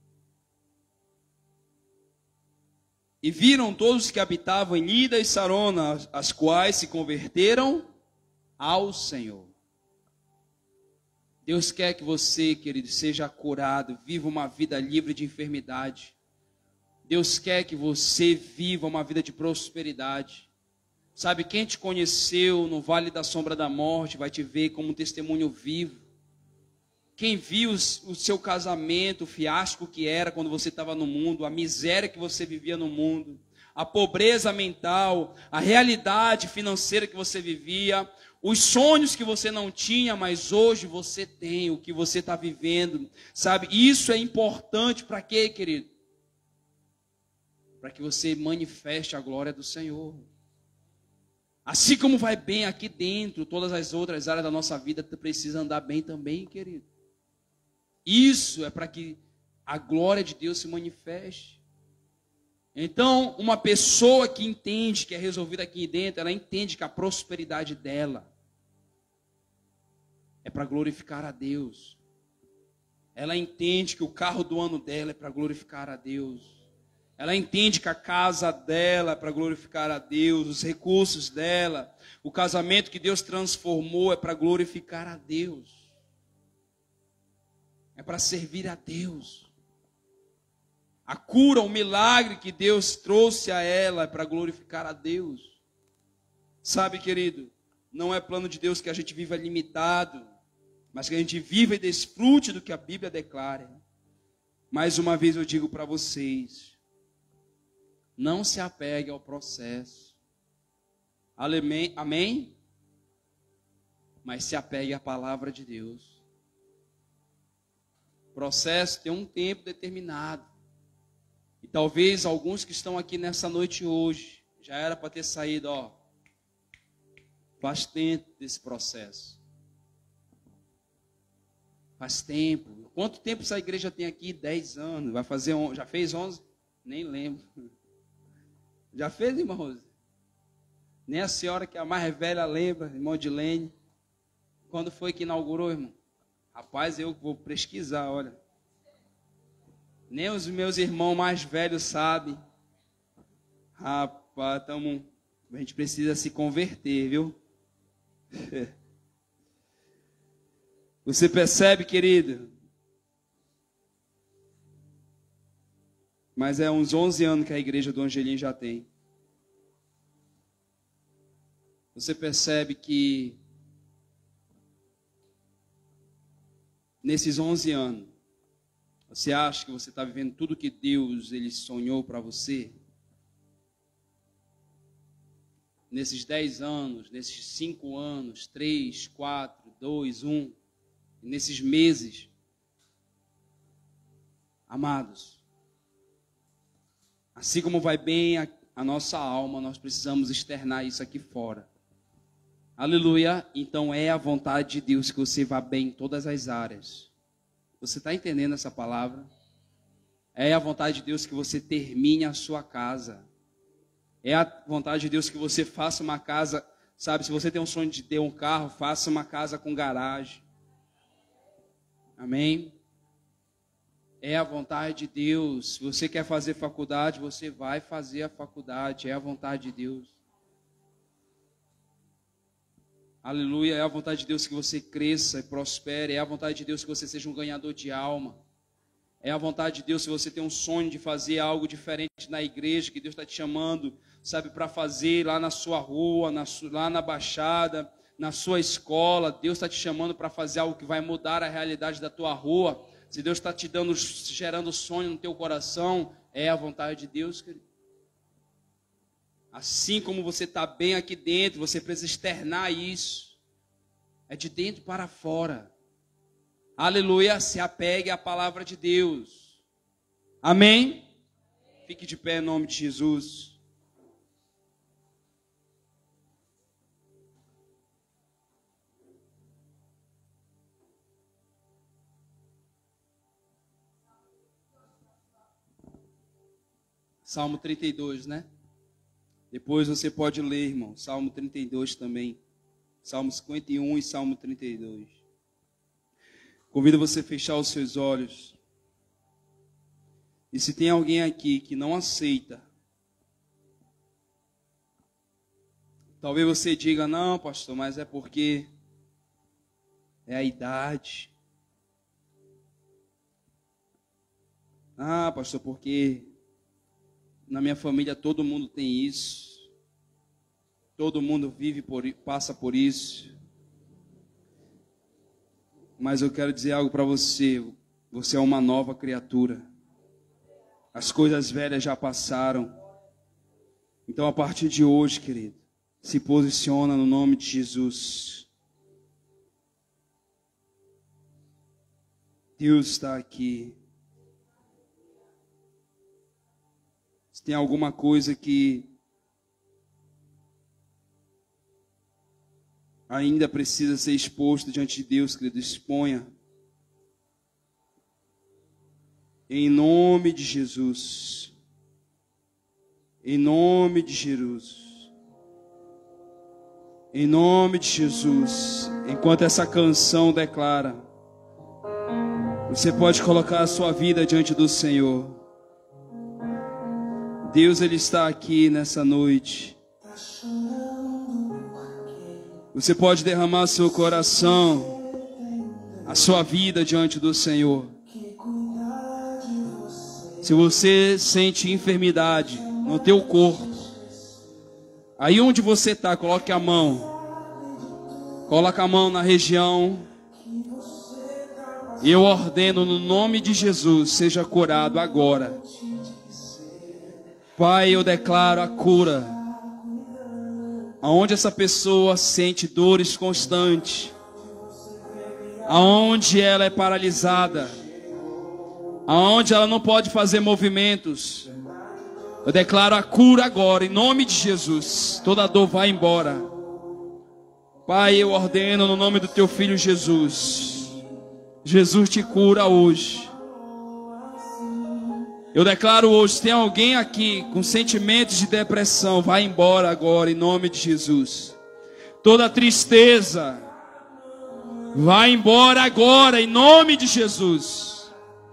E viram todos que habitavam em Lida e Sarona, as quais se converteram ao Senhor. Deus quer que você, querido, seja curado, viva uma vida livre de enfermidade. Deus quer que você viva uma vida de prosperidade. Sabe, quem te conheceu no vale da sombra da morte vai te ver como um testemunho vivo. Quem viu o seu casamento, o fiasco que era quando você estava no mundo, a miséria que você vivia no mundo, a pobreza mental, a realidade financeira que você vivia, os sonhos que você não tinha, mas hoje você tem, o que você está vivendo, sabe? Isso é importante para quê, querido? Para que você manifeste a glória do Senhor. Assim como vai bem aqui dentro, todas as outras áreas da nossa vida precisam andar bem também, querido. Isso é para que a glória de Deus se manifeste. Então, uma pessoa que entende, que é resolvida aqui dentro, ela entende que a prosperidade dela é para glorificar a Deus. Ela entende que o carro do ano dela é para glorificar a Deus. Ela entende que a casa dela é para glorificar a Deus, os recursos dela, o casamento que Deus transformou é para glorificar a Deus. É para servir a Deus. A cura, o milagre que Deus trouxe a ela é para glorificar a Deus. Sabe, querido, não é plano de Deus que a gente viva limitado, mas que a gente viva e desfrute do que a Bíblia declara. Mais uma vez eu digo para vocês, não se apegue ao processo. Amém? Mas se apegue à palavra de Deus. O processo tem um tempo determinado. E talvez alguns que estão aqui nessa noite hoje, já era para ter saído, faz tempo desse processo. Faz tempo. Quanto tempo essa igreja tem aqui? 10 anos. Vai fazer, já fez 11? Nem lembro. Já fez, irmã Rose? Nem a senhora que é a mais velha lembra, irmão Dilene. Quando foi que inaugurou, irmão? Rapaz, eu vou pesquisar, olha. Nem os meus irmãos mais velhos sabem. Rapaz, a gente precisa se converter, viu? Você percebe, querido? Mas é uns 11 anos que a igreja do Angelim já tem. Você percebe que nesses 11 anos, você acha que você está vivendo tudo que Deus ele sonhou para você? Nesses 10 anos, nesses 5 anos, 3, 4, 2, 1, nesses meses, amados, Assim como vai bem a nossa alma, nós precisamos externar isso aqui fora. Aleluia. Então é a vontade de Deus que você vá bem em todas as áreas. Você está entendendo essa palavra? É a vontade de Deus que você termine a sua casa. É a vontade de Deus que você faça uma casa, sabe? Se você tem um sonho de ter um carro, faça uma casa com garagem. Amém? É a vontade de Deus. Se você quer fazer faculdade, você vai fazer a faculdade. É a vontade de Deus. Aleluia. É a vontade de Deus que você cresça e prospere. É a vontade de Deus que você seja um ganhador de alma. É a vontade de Deus se você tem um sonho de fazer algo diferente na igreja, que Deus está te chamando, sabe, para fazer lá na sua rua, lá na Baixada, na sua escola. Deus está te chamando para fazer algo que vai mudar a realidade da tua rua. Se Deus está te gerando sonho no teu coração, é a vontade de Deus, querido. Assim como você está bem aqui dentro, você precisa externar isso. É de dentro para fora. Aleluia, se apegue à palavra de Deus. Amém? Fique de pé em nome de Jesus. Salmo 32, né? Depois você pode ler, irmão. Salmo 32 também. Salmo 51 e Salmo 32. Convido você a fechar os seus olhos. E se tem alguém aqui que não aceita, talvez você diga, não, pastor, mas é porque é a idade. Ah, pastor, porque na minha família todo mundo tem isso. Todo mundo passa por isso. Mas eu quero dizer algo para você. Você é uma nova criatura. As coisas velhas já passaram. Então, a partir de hoje, querido, se posiciona no nome de Jesus. Deus está aqui. Se tem alguma coisa que ainda precisa ser exposto diante de Deus, querido, exponha. Em nome de Jesus. Em nome de Jesus. Em nome de Jesus. Enquanto essa canção declara, você pode colocar a sua vida diante do Senhor. Deus, Ele está aqui nessa noite. Você pode derramar seu coração, a sua vida diante do Senhor. Se você sente enfermidade no teu corpo, aí onde você está, coloque a mão. Coloque a mão na região. E eu ordeno no nome de Jesus, seja curado agora. Pai, eu declaro a cura. Aonde essa pessoa sente dores constantes, aonde ela é paralisada, aonde ela não pode fazer movimentos, eu declaro a cura agora, em nome de Jesus. Toda dor vai embora. Pai, eu ordeno no nome do teu filho Jesus. Jesus te cura hoje. Eu declaro hoje, se tem alguém aqui com sentimentos de depressão, vai embora agora, em nome de Jesus. Toda tristeza, vai embora agora, em nome de Jesus.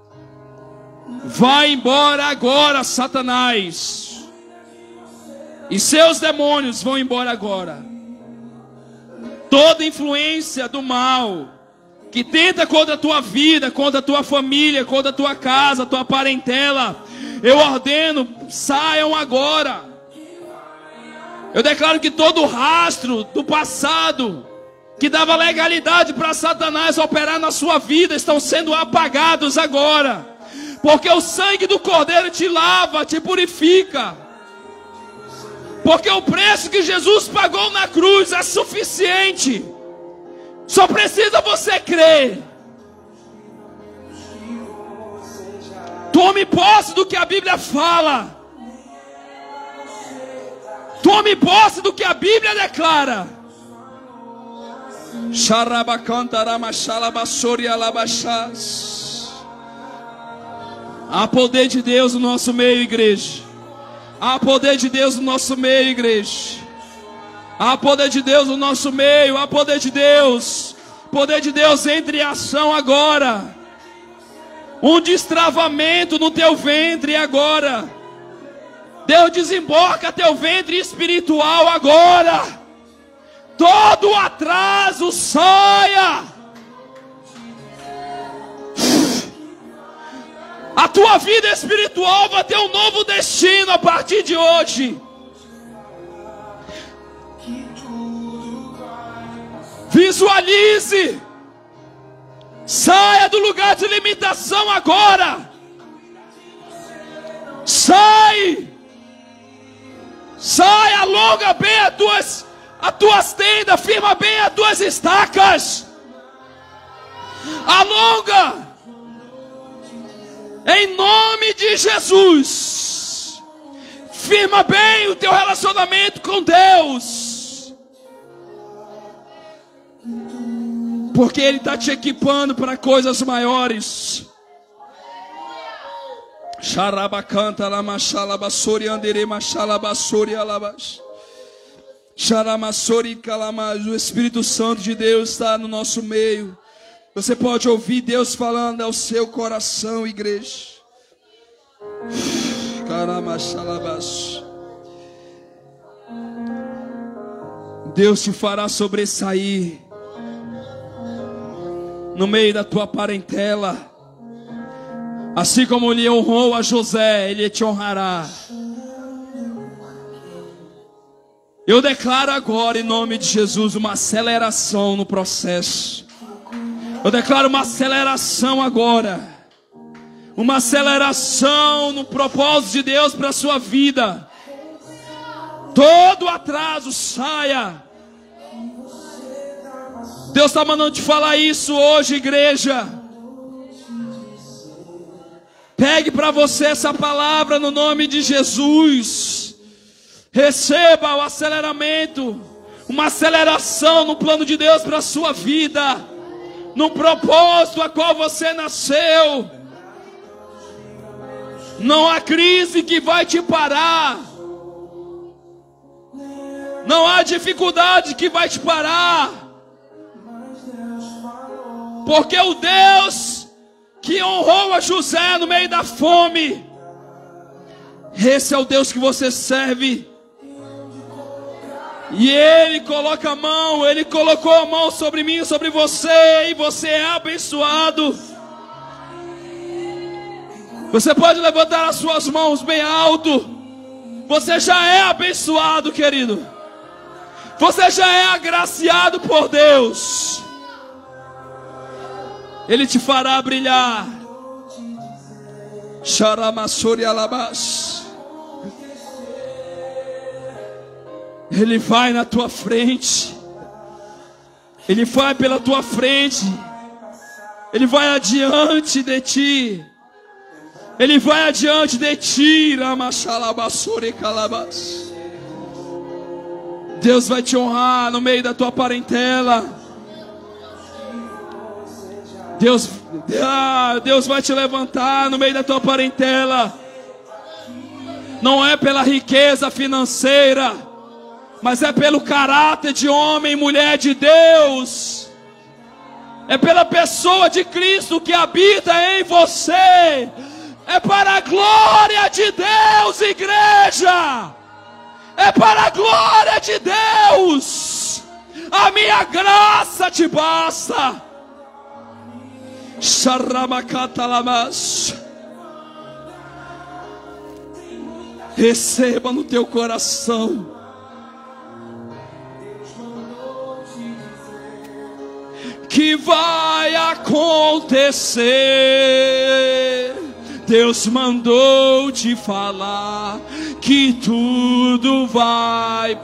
Vai embora agora, Satanás. E seus demônios vão embora agora. Toda influência do mal que tenta contra a tua vida, contra a tua família, contra a tua casa, a tua parentela, eu ordeno, saiam agora. Eu declaro que todo rastro do passado, que dava legalidade para Satanás operar na sua vida, estão sendo apagados agora. Porque o sangue do Cordeiro te lava, te purifica. Porque o preço que Jesus pagou na cruz é suficiente. Só precisa você crer. Tome posse do que a Bíblia fala. Tome posse do que a Bíblia declara. Há poder de Deus no nosso meio, igreja. Há poder de Deus no nosso meio, igreja. Há poder de Deus no nosso meio. Há poder de Deus. Poder de Deus entre em ação agora. Um destravamento no teu ventre agora. Deus desemboca teu ventre espiritual agora. Todo atraso saia. A tua vida espiritual vai ter um novo destino a partir de hoje. Visualize. Saia do lugar de limitação agora. Sai. Sai, alonga bem as tuas tendas, firma bem as tuas estacas. Alonga. Em nome de Jesus. Firma bem o teu relacionamento com Deus. Porque Ele está te equipando para coisas maiores. Xarabacanta lamachalabasori andere machalabasori alabas. Xaramassori calamas. O Espírito Santo de Deus está no nosso meio. Você pode ouvir Deus falando ao seu coração, igreja. Caramachalabas. Deus te fará sobressair no meio da tua parentela. Assim como Ele honrou a José, Ele te honrará. Eu declaro agora, em nome de Jesus, uma aceleração no processo. Eu declaro uma aceleração agora. Uma aceleração no propósito de Deus para a sua vida. Todo atraso saia. Deus está mandando te falar isso hoje, igreja. Pegue para você essa palavra no nome de Jesus. Receba o aceleramento. Uma aceleração no plano de Deus para a sua vida. No propósito a qual você nasceu. Não há crise que vai te parar. Não há dificuldade que vai te parar. Porque o Deus que honrou a José no meio da fome, esse é o Deus que você serve. E Ele coloca a mão, Ele colocou a mão sobre mim, sobre você, e você é abençoado. Você pode levantar as suas mãos bem alto. Você já é abençoado, querido. Você já é agraciado por Deus. Ele te fará brilhar. Xaramassori alabás. Ele vai na tua frente. Ele vai pela tua frente. Ele vai adiante de ti. Ele vai adiante de ti. Ramachalabassori calabás. Deus vai te honrar no meio da tua parentela. Deus vai te levantar no meio da tua parentela. Não é pela riqueza financeira, mas é pelo caráter de homem e mulher de Deus. É pela pessoa de Cristo que habita em você. É para a glória de Deus, igreja. É para a glória de Deus. A minha graça te basta. Receba no teu coração. Que vai acontecer. Deus mandou te falar que tudo vai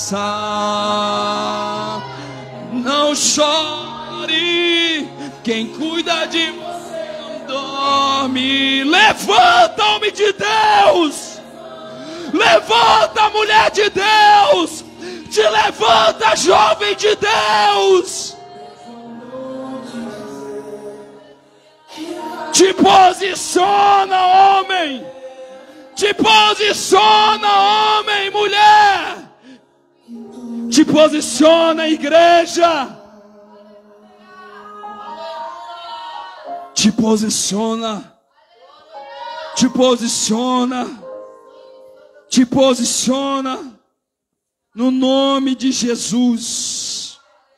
passar. Não chore. Quem cuida de você não dorme. Levanta, homem de Deus. Levanta, mulher de Deus. Te levanta, jovem de Deus. Te posiciona, homem. Te posiciona, homem, mulher. Te posiciona, igreja. Te posiciona. Te posiciona. Te posiciona. No nome de Jesus.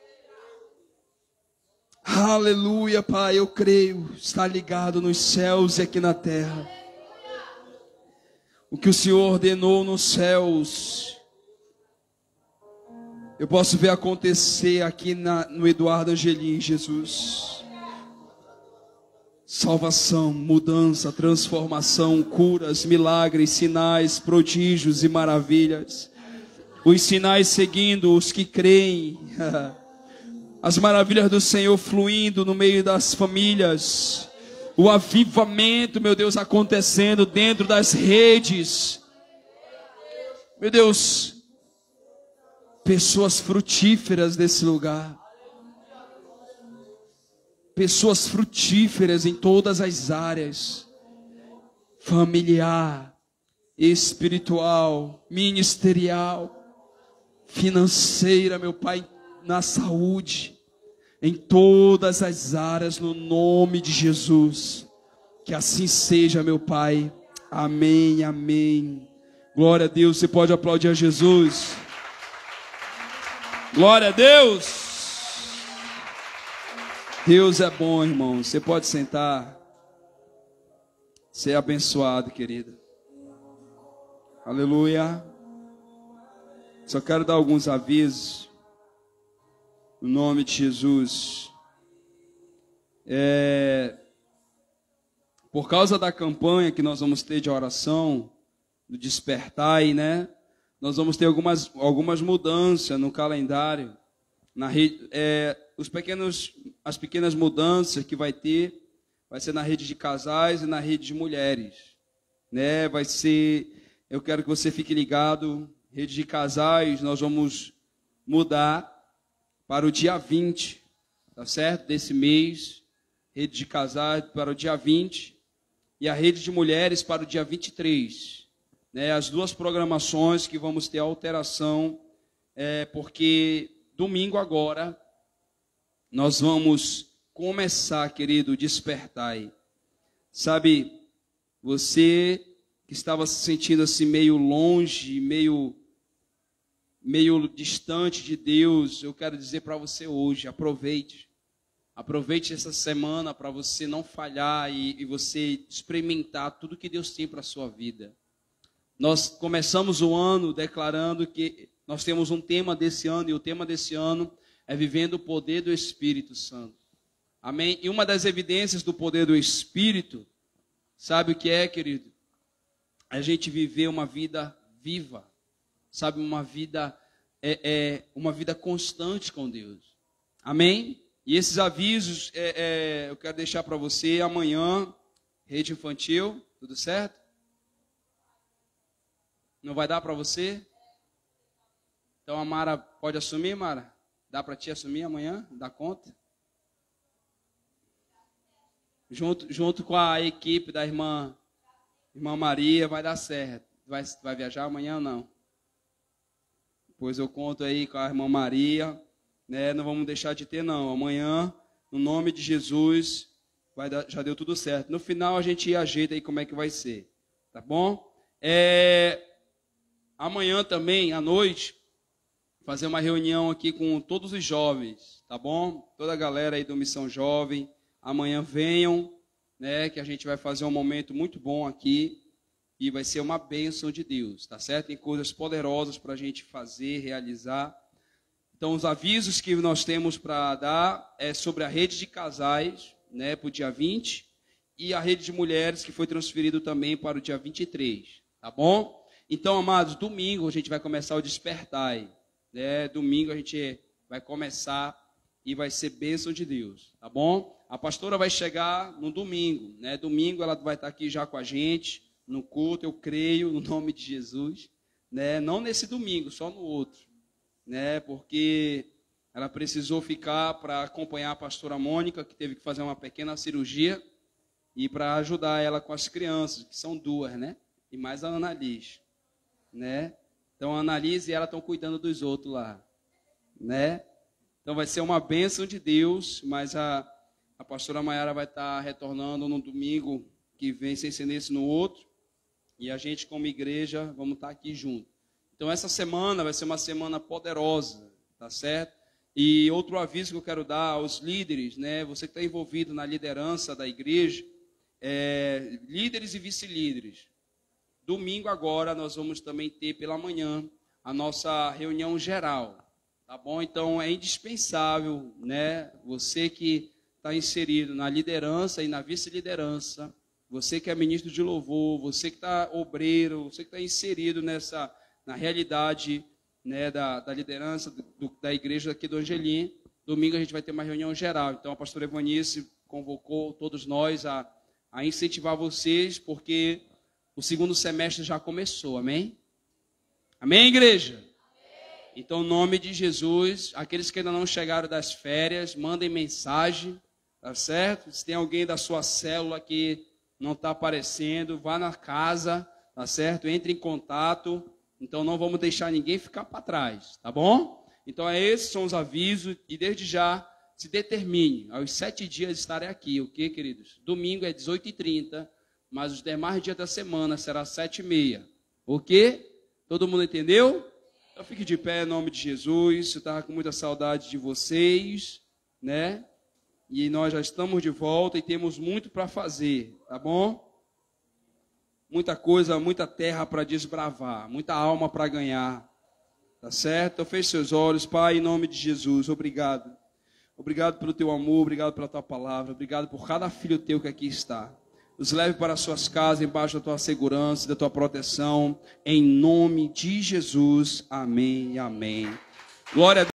Aleluia, Pai. Eu creio. Está ligado nos céus e aqui na terra. O que o Senhor ordenou nos céus, eu posso ver acontecer aqui no Eduardo Angelim, Jesus. Salvação, mudança, transformação, curas, milagres, sinais, prodígios e maravilhas. Os sinais seguindo os que creem. As maravilhas do Senhor fluindo no meio das famílias. O avivamento, meu Deus, acontecendo dentro das redes. Meu Deus, pessoas frutíferas desse lugar. Pessoas frutíferas em todas as áreas. Familiar, espiritual, ministerial, financeira, meu Pai, na saúde. Em todas as áreas, no nome de Jesus. Que assim seja, meu Pai. Amém, amém. Glória a Deus. Você pode aplaudir a Jesus. Glória a Deus. Deus é bom, irmão. Você pode sentar. Ser abençoado, querida. Aleluia. Só quero dar alguns avisos. No nome de Jesus. Por causa da campanha que nós vamos ter de oração, do Despertai, né? Nós vamos ter algumas mudanças no calendário. Na rede, as pequenas mudanças que vai ser na rede de casais e na rede de mulheres. Né? Eu quero que você fique ligado. Rede de casais, nós vamos mudar para o dia 20, tá certo? Desse mês, rede de casais para o dia 20 e a rede de mulheres para o dia 23. Né? As duas programações que vamos ter alteração, porque domingo agora nós vamos começar, querido, Despertai. Sabe, você que estava se sentindo assim meio longe, meio distante de Deus, eu quero dizer para você hoje, aproveite essa semana para você não falhar e você experimentar tudo que Deus tem para a sua vida. Nós começamos o ano declarando que nós temos um tema desse ano, e o tema desse ano é vivendo o poder do Espírito Santo. Amém? E uma das evidências do poder do Espírito, sabe o que é, querido? A gente viver uma vida viva. Sabe, uma vida constante com Deus. Amém? E esses avisos eu quero deixar para você amanhã, rede infantil, tudo certo? Não vai dar para você? Então a Mara pode assumir, Mara? Dá para ti assumir amanhã? Dá conta? Junto com a equipe da irmã Maria, vai dar certo. Vai viajar amanhã ou não? Pois eu conto aí com a irmã Maria, né? Não vamos deixar de ter não. Amanhã, no nome de Jesus, já deu tudo certo. No final a gente ajeita aí como é que vai ser, tá bom? Amanhã também, à noite, fazer uma reunião aqui com todos os jovens, tá bom? Toda a galera aí do Missão Jovem, amanhã venham, né? Que a gente vai fazer um momento muito bom aqui. E vai ser uma bênção de Deus, tá certo? Tem coisas poderosas para a gente fazer, realizar. Então, os avisos que nós temos para dar é sobre a rede de casais, né, para o dia 20, e a rede de mulheres, que foi transferido também para o dia 23, tá bom? Então, amados, domingo a gente vai começar o Despertai, né? Domingo a gente vai começar e vai ser bênção de Deus, tá bom? A pastora vai chegar no domingo, né? Domingo ela vai estar aqui já com a gente, no culto, eu creio no nome de Jesus, né? Não nesse domingo, só no outro, né? Porque ela precisou ficar para acompanhar a pastora Mônica, que teve que fazer uma pequena cirurgia, e para ajudar ela com as crianças, que são 2, né? E mais a Annalise, né? Então a Annalise e ela estão cuidando dos outros lá, né? Então vai ser uma bênção de Deus, mas a pastora Maiara vai estar retornando no domingo que vem, sem ser nesse, no outro. E a gente, como igreja, vamos estar aqui junto. Então essa semana vai ser uma semana poderosa, tá certo? E outro aviso que eu quero dar aos líderes, né? Você que está envolvido na liderança da igreja, líderes e vice-líderes. Domingo agora nós vamos também ter pela manhã a nossa reunião geral, tá bom? Então é indispensável, né? Você que está inserido na liderança e na vice-liderança, você que é ministro de louvor, você que está obreiro, você que está inserido na realidade, né, da liderança da igreja aqui do Angelim. Domingo a gente vai ter uma reunião geral. Então a pastora Evanice convocou todos nós a incentivar vocês, porque o segundo semestre já começou, amém? Amém, igreja? Então, em nome de Jesus, aqueles que ainda não chegaram das férias, mandem mensagem, tá certo? Se tem alguém da sua célula que não está aparecendo, vá na casa, tá certo? Entre em contato. Então, não vamos deixar ninguém ficar para trás, tá bom? Então, esses são os avisos e desde já se determine aos 7 dias estarem aqui, ok, queridos? Domingo é 18h30, mas os demais dias da semana será 7h30, ok? Todo mundo entendeu? Então, fique de pé em nome de Jesus. Eu estava com muita saudade de vocês, né? E nós já estamos de volta e temos muito para fazer, tá bom? Muita coisa, muita terra para desbravar, muita alma para ganhar, tá certo? Então feche seus olhos, Pai, em nome de Jesus, obrigado. Obrigado pelo teu amor, obrigado pela tua palavra, obrigado por cada filho teu que aqui está. Os leve para as suas casas, embaixo da tua segurança e da tua proteção, em nome de Jesus, amém e amém. Glória a Deus.